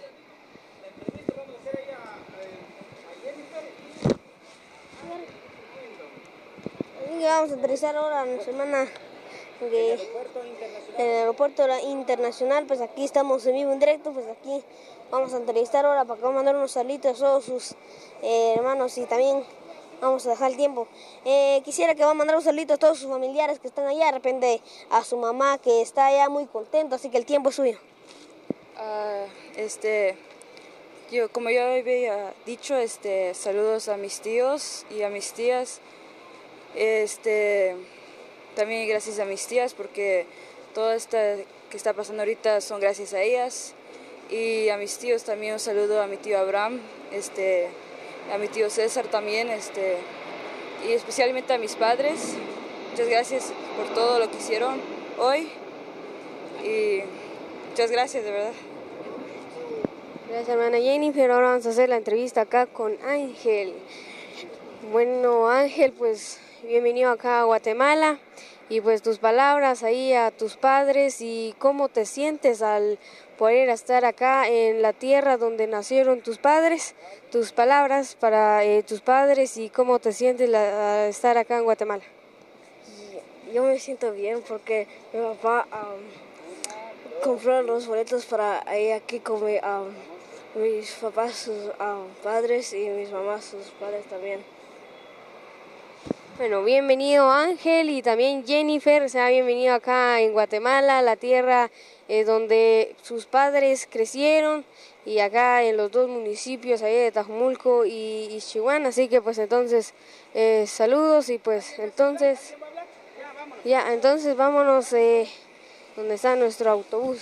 Vamos a aterrizar ahora a nuestra hermana de, en el aeropuerto internacional. Pues aquí estamos en vivo en directo, pues aquí vamos a entrevistar ahora para que vamos a mandar unos saludos a todos sus eh, hermanos y también vamos a dejar el tiempo. Eh, quisiera que vamos a mandar un saludo a todos sus familiares que están allá, de repente a su mamá que está allá muy contento, así que el tiempo es suyo. Uh, este, yo, como yo había dicho, este, saludos a mis tíos y a mis tías. Este, también gracias a mis tías porque todo esto que está pasando ahorita son gracias a ellas, y a mis tíos también un saludo a mi tío Abraham, este, a mi tío César también, este, y especialmente a mis padres. Muchas gracias por todo lo que hicieron hoy y muchas gracias de verdad. Gracias hermana Jennifer. Ahora vamos a hacer la entrevista acá con Ángel. Bueno Ángel, pues bienvenido acá a Guatemala y pues tus palabras ahí a tus padres y cómo te sientes al poder estar acá en la tierra donde nacieron tus padres, tus palabras para eh, tus padres y cómo te sientes la, a estar acá en Guatemala. Yo me siento bien porque mi papá um, compró los boletos para ir aquí con mi, um, mis papás, sus um, padres y mis mamás, sus padres también. Bueno, bienvenido Ángel y también Jennifer, sea bienvenido acá en Guatemala, la tierra eh, donde sus padres crecieron y acá en los dos municipios ahí de Tajumulco y Ixchihuán, así que pues entonces eh, saludos y pues entonces ya, entonces vámonos eh, donde está nuestro autobús.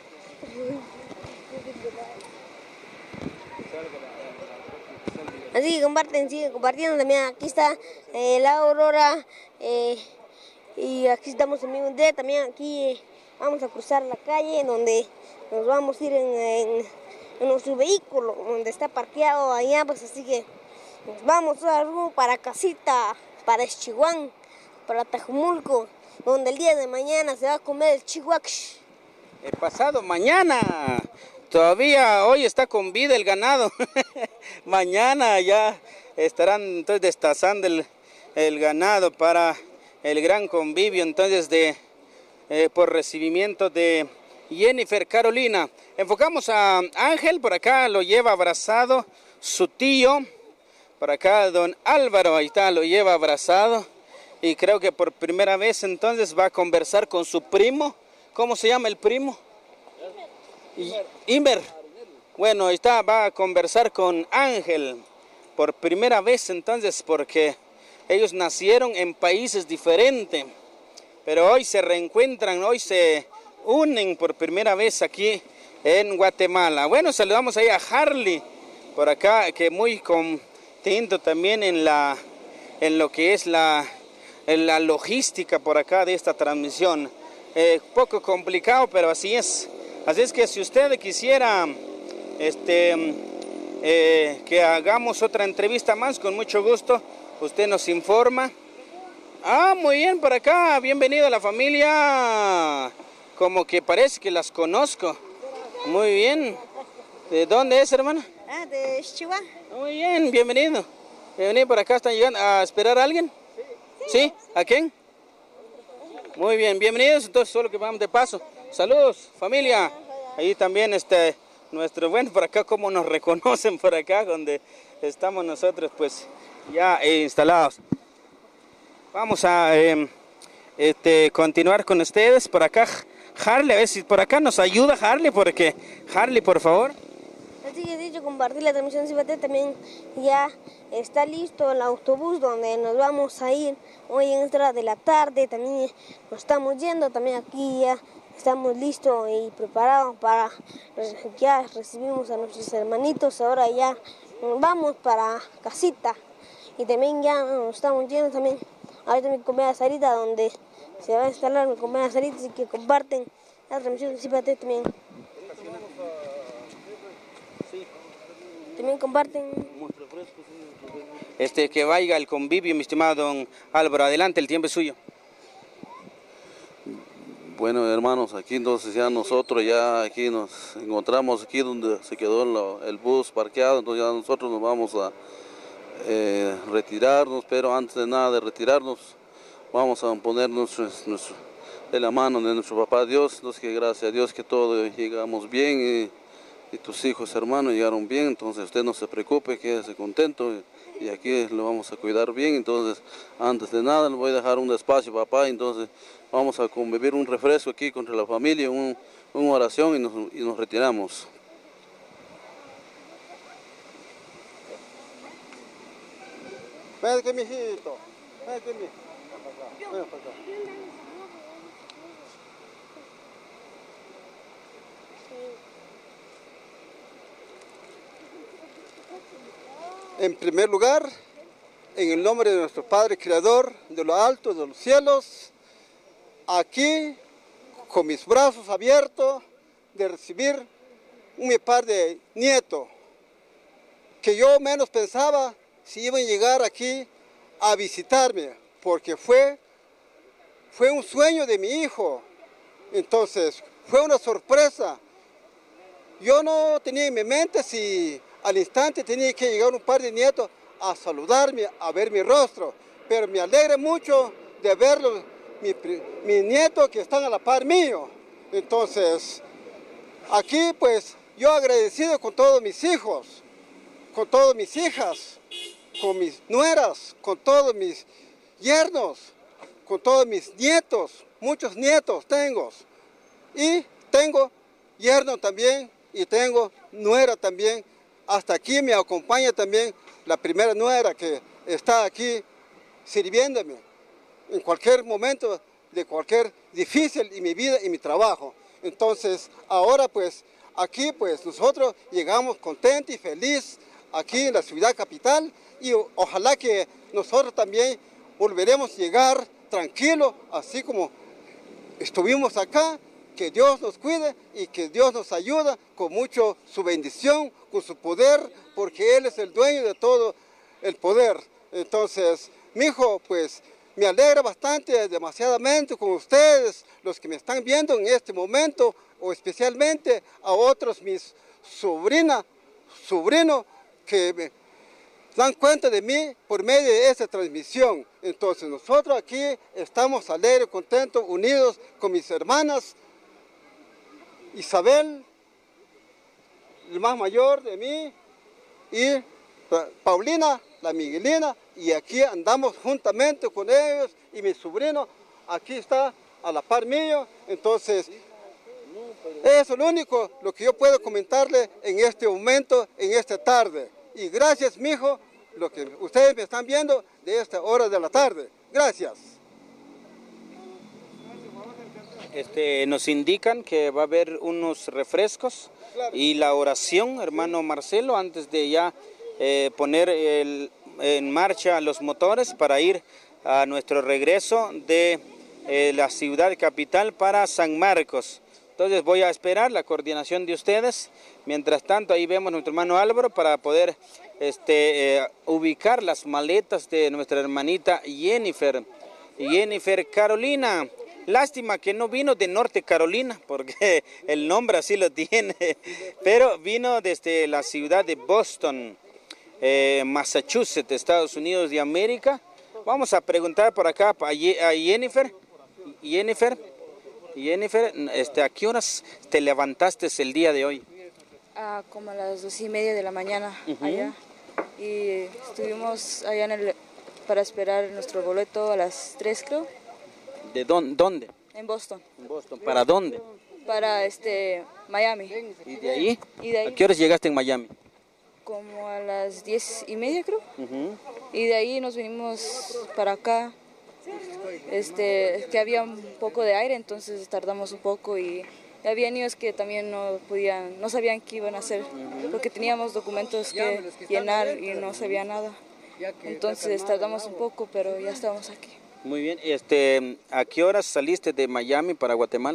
Así que comparten, siguen compartiendo también. Aquí está eh, La Aurora eh, y aquí estamos en vivo en directo. También aquí eh, vamos a cruzar la calle donde nos vamos a ir en, en, en nuestro vehículo, donde está parqueado allá, pues así que nos vamos a rumbo para casita, para Chihuahua, para Tajumulco, donde el día de mañana se va a comer el chihuax. El pasado mañana, todavía hoy está con vida el ganado. Mañana ya estarán entonces destazando el, el ganado para el gran convivio entonces de eh, por recibimiento de Jennifer Carolina. Enfocamos a Ángel, por acá lo lleva abrazado su tío, por acá don Álvaro, ahí está, lo lleva abrazado y creo que por primera vez entonces va a conversar con su primo. ¿Cómo se llama el primo? Inver. Bueno, ahí está, va a conversar con Ángel por primera vez entonces porque ellos nacieron en países diferentes, pero hoy se reencuentran, hoy se unen por primera vez aquí en Guatemala. Bueno, saludamos ahí a Harley por acá, que muy contento también en, la, en lo que es la, en la logística por acá de esta transmisión. Eh, poco complicado, pero así es. Así es que si usted quisiera este, eh, que hagamos otra entrevista más, con mucho gusto, usted nos informa. Ah, muy bien, por acá, bienvenido a la familia. Como que parece que las conozco. Muy bien. ¿De dónde es, hermana? Ah, de Chihuahua. Muy bien, bienvenido. Bienvenido, por acá están llegando a esperar a alguien. ¿Sí? ¿Sí? ¿A quién? Muy bien, bienvenidos, entonces solo que vamos de paso. Saludos, familia. Ahí también este, nuestro, bueno, por acá como nos reconocen por acá, donde estamos nosotros pues ya eh, instalados. Vamos a eh, este, continuar con ustedes. Por acá, Harley, a ver si por acá nos ayuda Harley, porque Harley, por favor. Así que he dicho, compartir la transmisión, Cibate, también ya está listo el autobús donde nos vamos a ir hoy en esta hora de la tarde. También nos estamos yendo, también aquí ya estamos listos y preparados para, ya recibimos a nuestros hermanitos, ahora ya nos vamos para casita y también ya nos estamos yendo también. Ahorita mi compañera Sarita, donde se va a instalar mi compañera Sarita, así que comparten la transmisión, Cibate, también. También comparten. Este, que vaya el convivio, mi estimado don Álvaro. Adelante, el tiempo es suyo. Bueno, hermanos, aquí entonces ya nosotros ya aquí nos encontramos aquí donde se quedó el, el bus parqueado, entonces ya nosotros nos vamos a eh, retirarnos, pero antes de nada de retirarnos vamos a ponernos nuestro, de la mano de nuestro papá Dios, entonces que gracias a Dios que todos llegamos bien y y tus hijos hermanos llegaron bien, entonces usted no se preocupe, quédese contento y, y aquí lo vamos a cuidar bien. Entonces antes de nada le voy a dejar un espacio, papá, entonces vamos a convivir un refresco aquí contra la familia, un, una oración y nos, y nos retiramos. Ven aquí, mijito, ven aquí, mijito. Ven para acá. En primer lugar, en el nombre de nuestro Padre Creador, de lo alto, de los cielos, aquí, con mis brazos abiertos, de recibir un par de nietos, que yo menos pensaba si iban a llegar aquí a visitarme, porque fue, fue un sueño de mi hijo, entonces fue una sorpresa. Yo no tenía en mi mente si al instante tenía que llegar un par de nietos a saludarme, a ver mi rostro, pero me alegra mucho de verlos, mis, mis nietos que están a la par mío. Entonces, aquí pues yo agradecido con todos mis hijos, con todas mis hijas, con mis nueras, con todos mis yernos, con todos mis nietos, muchos nietos tengo. Y tengo yerno también y tengo nuera también. Hasta aquí me acompaña también la primera nuera que está aquí sirviéndome en cualquier momento de cualquier difícil en mi vida y mi trabajo. Entonces, ahora pues aquí pues nosotros llegamos contentos y felices aquí en la ciudad capital y ojalá que nosotros también volveremos a llegar tranquilos, así como estuvimos acá, que Dios nos cuide y que Dios nos ayuda con mucho su bendición, con su poder, porque Él es el dueño de todo el poder. Entonces, mi hijo, pues, me alegra bastante, demasiadamente con ustedes, los que me están viendo en este momento, o especialmente a otros mis sobrinas, sobrinos, que me dan cuenta de mí por medio de esta transmisión. Entonces nosotros aquí estamos alegres, contentos, unidos con mis hermanas, Isabel, el más mayor de mí, y Paulina, la Miguelina, y aquí andamos juntamente con ellos, y mi sobrino aquí está a la par mío. Entonces, eso es lo único lo que yo puedo comentarle en este momento, en esta tarde. Y gracias, mijo, lo que ustedes me están viendo de esta hora de la tarde. Gracias. Este, nos indican que va a haber unos refrescos y la oración, hermano Marcelo, antes de ya eh, poner el, en marcha los motores para ir a nuestro regreso de eh, la ciudad capital para San Marcos. Entonces voy a esperar la coordinación de ustedes. Mientras tanto, ahí vemos a nuestro hermano Álvaro para poder este, eh, ubicar las maletas de nuestra hermanita Jennifer. Jennifer Carolina. Lástima que no vino de Norte Carolina, porque el nombre así lo tiene, pero vino desde la ciudad de Boston, eh, Massachusetts, Estados Unidos de América. Vamos a preguntar por acá a Jennifer. Jennifer. Jennifer, este, ¿a qué horas te levantaste el día de hoy? Ah, como a las dos y media de la mañana, uh-huh. allá. Y estuvimos allá en el, para esperar nuestro boleto a las tres, creo. ¿De dónde? ¿Dónde? En Boston. ¿En Boston? ¿Para dónde? Para este, Miami. ¿Y de ahí? ¿Y de ahí? ¿A qué horas llegaste en Miami? Como a las diez y media, creo. Uh-huh. Y de ahí nos vinimos para acá. Este, que había un poco de aire, entonces tardamos un poco, y había niños que también no podían, no sabían qué iban a hacer, porque teníamos documentos que llenar y no sabía nada. Entonces tardamos un poco, pero ya estamos aquí. Muy bien. Este, ¿a qué horas saliste de Miami para Guatemala?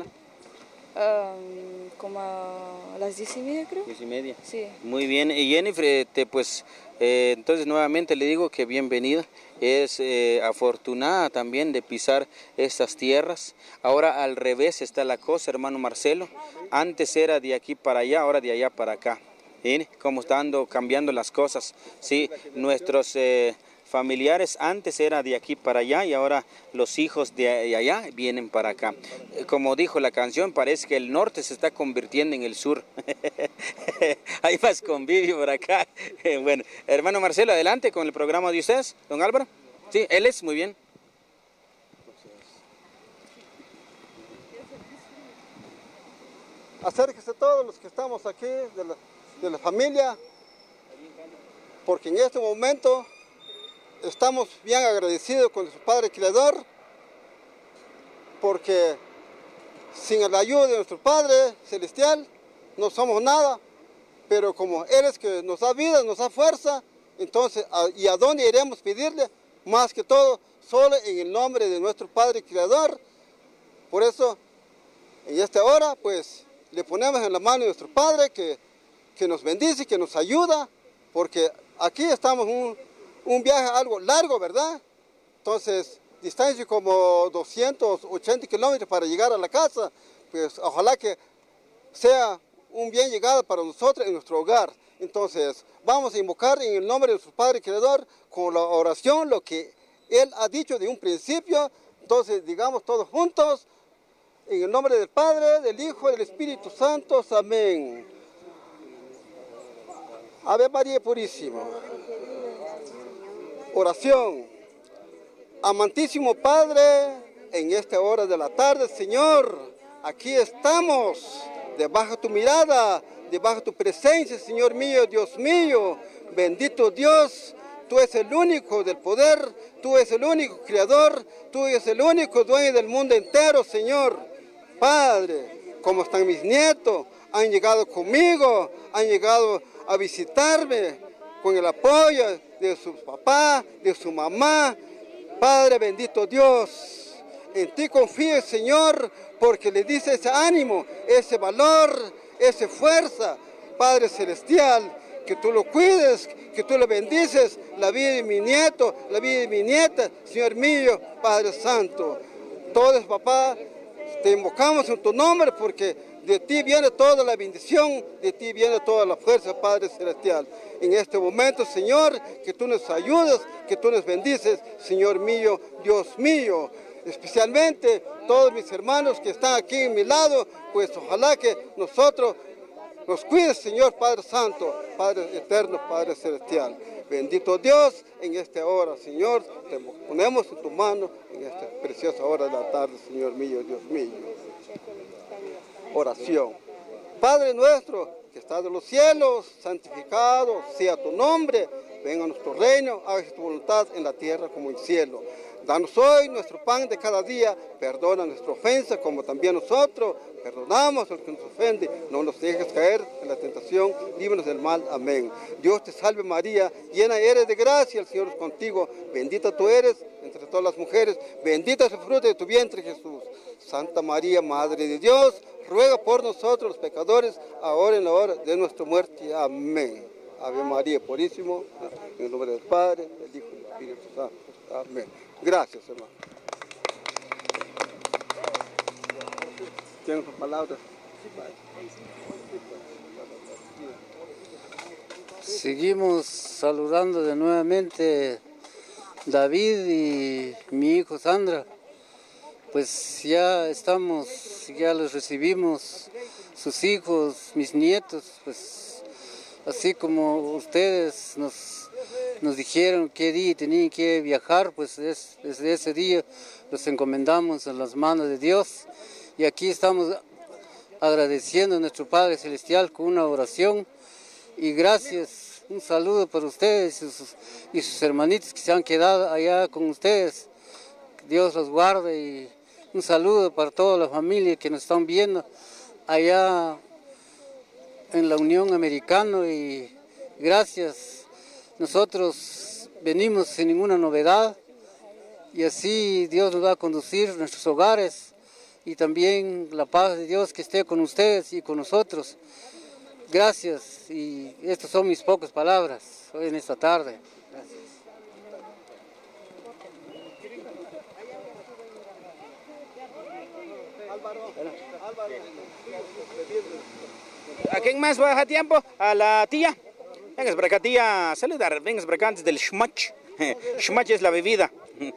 Um, como a las diez y media, creo. Diez y media. Sí. Muy bien. Y Jennifer, te, pues, eh, entonces nuevamente le digo que bienvenida. Es eh, afortunada también de pisar estas tierras. Ahora al revés está la cosa, hermano Marcelo. Antes era de aquí para allá, ahora de allá para acá. ¿Sí? Cómo están cambiando las cosas. Sí, nuestros eh, familiares antes era de aquí para allá y ahora los hijos de allá vienen para acá. Como dijo la canción, parece que el norte se está convirtiendo en el sur. Hay más convivio por acá. Bueno, hermano Marcelo, adelante con el programa de ustedes, don Álvaro. Sí, él es, muy bien. Acérquese todos los que estamos aquí de la, de la familia, porque en este momento estamos bien agradecidos con su Padre Creador, porque sin la ayuda de nuestro Padre Celestial no somos nada, pero como Él es que nos da vida, nos da fuerza, entonces, ¿y a dónde iremos pedirle? Más que todo, solo en el nombre de nuestro Padre Creador. Por eso, en esta hora, pues, le ponemos en la mano de nuestro Padre que, que nos bendice, que nos ayuda, porque aquí estamos un, un viaje algo largo, ¿verdad? Entonces, distancia como doscientos ochenta kilómetros para llegar a la casa, pues ojalá que sea un bien llegado para nosotros en nuestro hogar. Entonces, vamos a invocar en el nombre de nuestro Padre Creador con la oración, lo que Él ha dicho de un principio. Entonces, digamos todos juntos, en el nombre del Padre, del Hijo y del Espíritu Santo. Amén. Ave María Purísima. Oración. Amantísimo Padre, en esta hora de la tarde, Señor, aquí estamos, debajo de tu mirada, debajo de tu presencia, Señor mío, Dios mío. Bendito Dios, tú eres el único del poder, tú eres el único creador, tú eres el único dueño del mundo entero, Señor. Padre, ¿cómo están mis nietos? Han llegado conmigo, han llegado a visitarme con el apoyo de su papá, de su mamá. Padre bendito Dios, En ti confío, Señor, porque le dice ese ánimo, ese valor, esa fuerza, Padre Celestial, que tú lo cuides, que tú lo bendices, la vida de mi nieto, la vida de mi nieta, Señor mío, Padre Santo. Todos, papá, te invocamos en tu nombre porque de ti viene toda la bendición, de ti viene toda la fuerza, Padre Celestial. En este momento, Señor, que tú nos ayudes, que tú nos bendices, Señor mío, Dios mío. Especialmente todos mis hermanos que están aquí en mi lado, pues ojalá que nosotros nos cuides, Señor Padre Santo, Padre Eterno, Padre Celestial. Bendito Dios, en esta hora, Señor, te ponemos en tu mano en esta preciosa hora de la tarde, Señor mío, Dios mío. Oración. Padre nuestro, que estás en los cielos, santificado sea tu nombre, venga a nuestro reino, hágase tu voluntad en la tierra como en el cielo. Danos hoy nuestro pan de cada día, perdona nuestra ofensa como también nosotros perdonamos al que nos ofende. No nos dejes caer en la tentación, líbranos del mal. Amén. Dios te salve María, llena eres de gracia, el Señor es contigo. Bendita tú eres entre todas las mujeres, bendita es el fruto de tu vientre Jesús. Santa María, Madre de Dios, ruega por nosotros los pecadores, ahora y en la hora de nuestra muerte. Amén. Ave María Purísimo, en el nombre del Padre, del Hijo y del Espíritu Santo. Amén. Gracias, hermano. ¿Tienen sus palabras? Seguimos saludando de nuevamente David y mi hijo Sandra. Pues ya estamos, ya los recibimos, sus hijos, mis nietos, pues así como ustedes nos Nos dijeron qué día tenían que viajar, pues es, desde ese día los encomendamos en las manos de Dios. Y aquí estamos agradeciendo a nuestro Padre Celestial con una oración. Y gracias, un saludo para ustedes y sus, y sus hermanitos que se han quedado allá con ustedes. Dios los guarde y un saludo para toda la familia que nos están viendo allá en la Unión Americana. Y gracias. Nosotros venimos sin ninguna novedad y así Dios nos va a conducir a nuestros hogares y también la paz de Dios que esté con ustedes y con nosotros. Gracias y estas son mis pocas palabras hoy en esta tarde. Gracias. ¿A quién más va a dejar tiempo? A la tía. Vengas para acá, tía, a saludar. Vengas para acá antes del shmach. Shmach es la bebida.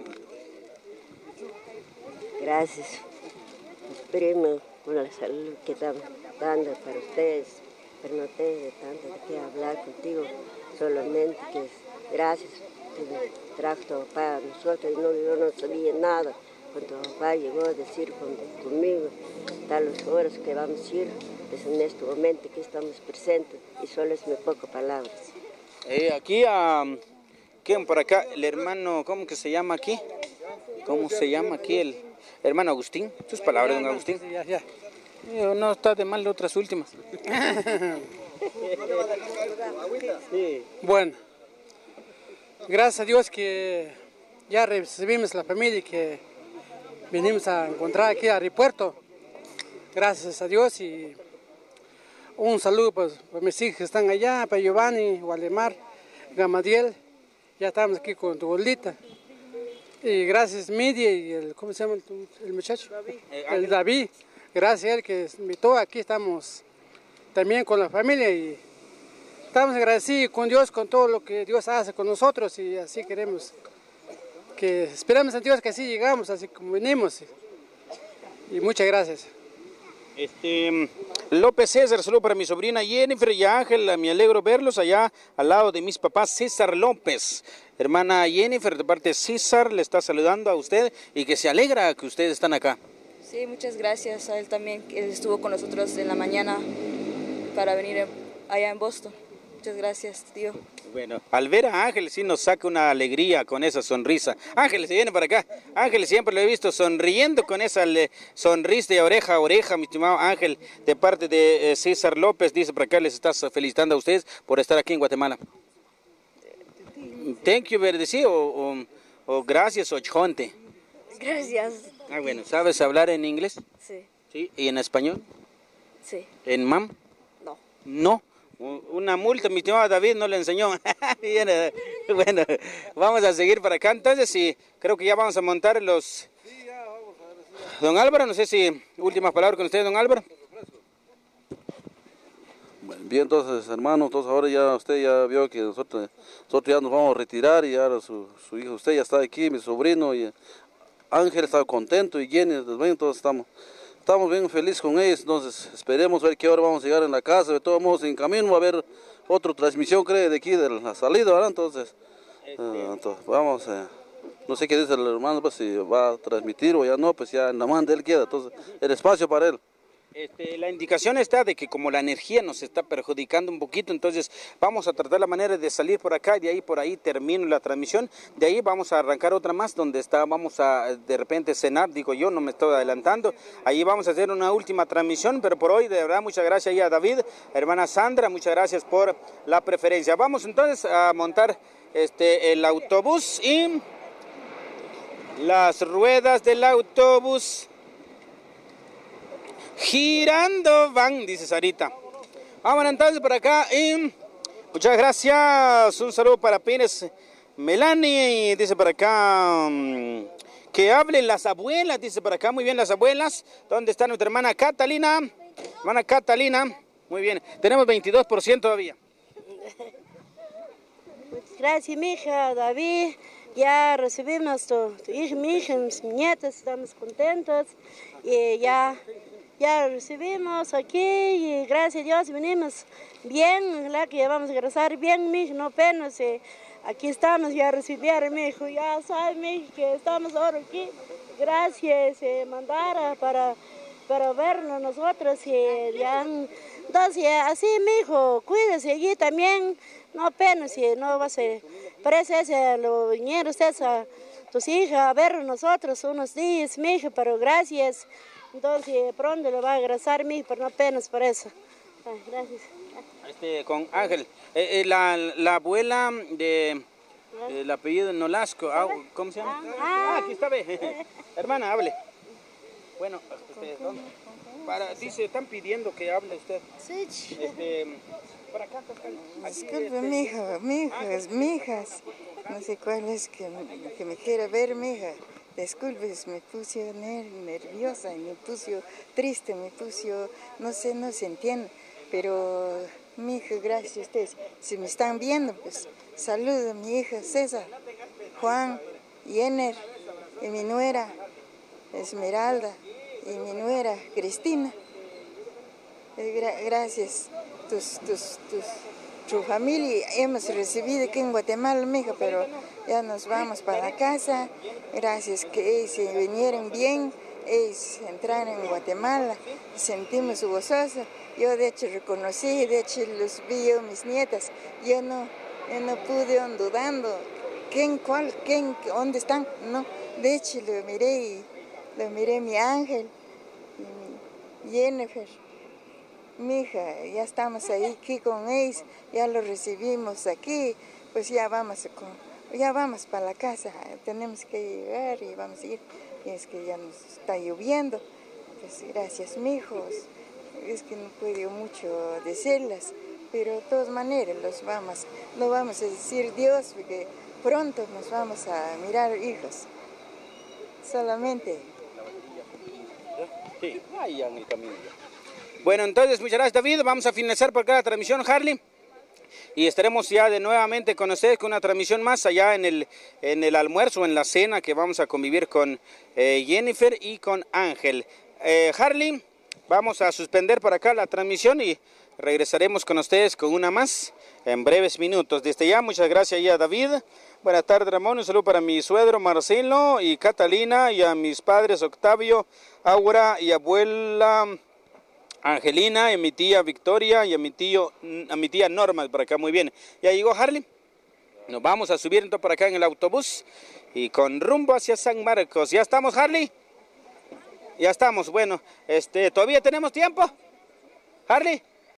Gracias, primo, por la salud que estamos dando para ustedes. Pero no tengo tanto de qué hablar contigo, solamente que gracias que me trajo tu papá a nosotros. Y no, yo no sabía nada. Cuando tu papá llegó a decir con, conmigo, tal las horas que vamos a ir. Es en este momento que estamos presentes y solo es muy pocas palabras. Eh, aquí, um, ¿quién por acá? El hermano, ¿cómo que se llama aquí? ¿Cómo se llama aquí el hermano Agustín? Sus palabras, don Agustín. Ya, ya. No está de mal de otras últimas. Bueno, gracias a Dios que ya recibimos la familia y que vinimos a encontrar aquí al aeropuerto. Gracias a Dios y un saludo pues, para mis hijos que están allá, para Giovanni, Waldemar, Gamadiel. Ya estamos aquí con tu bolita. Y gracias Midia y el, ¿cómo se llama el, el muchacho? David. El David. Gracias a él que me invitó. Aquí estamos también con la familia y estamos agradecidos con Dios, con todo lo que Dios hace con nosotros y así queremos. Que esperamos a Dios que así llegamos, así como venimos. Y muchas gracias. Este, López César, saludo para mi sobrina Jennifer y Ángel, me alegro verlos allá al lado de mis papás. César López, hermana Jennifer, de parte de César, le está saludando a usted y que se alegra que ustedes están acá. Sí, muchas gracias a él también, que él estuvo con nosotros en la mañana para venir allá en Boston. Muchas gracias, tío. Bueno, al ver a Ángel sí nos saca una alegría con esa sonrisa. Ángel se viene para acá. Ángel siempre lo he visto sonriendo con esa sonrisa de oreja a oreja, mi estimado Ángel, de parte de César López. Dice por acá, les estás felicitando a ustedes por estar aquí en Guatemala. Thank you, ¿verdad? Sí, o, o, o gracias, o chonte. Gracias. Ah, bueno, ¿sabes hablar en inglés? Sí. Sí. ¿Y en español? Sí. ¿En mam? No. No. Una multa, mi estimado David no le enseñó. Bien, bueno, vamos a seguir para acá entonces y creo que ya vamos a montar los... Don Álvaro, no sé si últimas palabras con usted, don Álvaro. Bien, entonces, hermano, entonces ahora ya usted ya vio que nosotros, nosotros ya nos vamos a retirar y ahora su, su hijo, usted ya está aquí, mi sobrino, y Ángel está contento y Jenny, entonces estamos, estamos bien felices con ellos, entonces esperemos ver qué hora vamos a llegar en la casa, de todos modos en camino va a haber otra transmisión, creo, de aquí, de la salida, ¿verdad? Entonces, este... uh, entonces vamos, eh, no sé qué dice el hermano, pues si va a transmitir o ya no, pues ya en la mano de él queda, entonces el espacio para él. Este, la indicación está de que como la energía nos está perjudicando un poquito, entonces vamos a tratar la manera de salir por acá y de ahí por ahí termino la transmisión. De ahí vamos a arrancar otra más donde está, vamos a de repente cenar, digo yo, no me estoy adelantando. Ahí vamos a hacer una última transmisión, pero por hoy de verdad muchas gracias ahí a David, hermana Sandra, muchas gracias por la preferencia. Vamos entonces a montar este, el autobús y las ruedas del autobús girando van, dice Sarita. Vamos entonces por acá y muchas gracias. Un saludo para Pérez Melanie, dice por acá um, que hablen las abuelas, dice por acá. Muy bien, las abuelas. ¿Dónde está nuestra hermana Catalina? Hermana Catalina, muy bien. Tenemos veintidós por ciento todavía. Gracias, mi hija David. Ya recibimos tu, tu hija, mi hija, mis nietas, estamos contentos y ya. Ya recibimos aquí y gracias a Dios venimos bien, la que ya vamos a regresar bien, mi hijo, no apenas, eh, aquí estamos, ya recibieron, mi hijo, ya saben, mi hijo, que estamos ahora aquí, gracias, eh, mandara para, para vernos nosotros, y ya, entonces, así, mi hijo, cuídese allí también, no apenas, eh, no va a ser, parece ese, lo vinieron ustedes a tus hijas a ver nosotros unos días, mi hijo, pero gracias. Entonces pronto lo va a agradar mi, pero no apenas por eso. Ah, gracias. Este, con Ángel, eh, eh, la, la abuela de eh, el apellido Nolasco, ah, ¿cómo se llama? Ah, aquí está, ve. Hermana, hable. Bueno, este, ¿dónde? Para, dice, están pidiendo que hable usted. Sí. Este, por acá, acá. Disculpe, mi hija, mi hija, mi hijas, no sé cuál es que, que me quiere ver, mi hija. Disculpe, me puse nerviosa, me puse triste, me puse, no sé, no se entiende, pero mi hija, gracias a ustedes, si me están viendo, pues saludo a mi hija César, Juan, Yener, y mi nuera Esmeralda, y mi nuera Cristina. Gracias, tus, tus, tus, tu familia hemos recibido aquí en Guatemala, mi hija, pero ya nos vamos para la casa. Gracias que ellos vinieron bien, ellos entraron en Guatemala, sentimos gozosos. Yo de hecho reconocí, de hecho los vi yo, mis nietas, yo no, yo no pude ir dudando, ¿quién, cuál, quién, dónde están? No, de hecho lo miré, y, lo miré mi Ángel, y mi Jennifer. Mi hija, ya estamos ahí aquí con ellos, ya lo recibimos aquí, pues ya vamos, con, ya vamos para la casa, tenemos que llegar y vamos a ir, y es que ya nos está lloviendo, pues gracias, mi hijos, es que no puedo mucho decirles, pero de todas maneras los vamos, no vamos a decir Dios, porque pronto nos vamos a mirar hijos, solamente. Sí, ahí en el camino. Bueno, entonces, muchas gracias, David. Vamos a finalizar por acá la transmisión, Harley. Y estaremos ya de nuevamente con ustedes con una transmisión más allá en el, en el almuerzo, en la cena que vamos a convivir con eh, Jennifer y con Ángel. Eh, Harley, vamos a suspender por acá la transmisión y regresaremos con ustedes con una más en breves minutos. Desde ya, muchas gracias ya a David. Buenas tardes, Ramón. Un saludo para mi suegro Marcelo y Catalina y a mis padres Octavio, Aura y abuela Angelina, y a mi tía Victoria y a mi tío, a mi tía Norma por acá. Muy bien. Ya llegó Harley. Nos vamos a subir entonces por acá en el autobús y con rumbo hacia San Marcos. ¿Ya estamos, Harley? Ya estamos. Bueno, este, ¿todavía tenemos tiempo? Harley.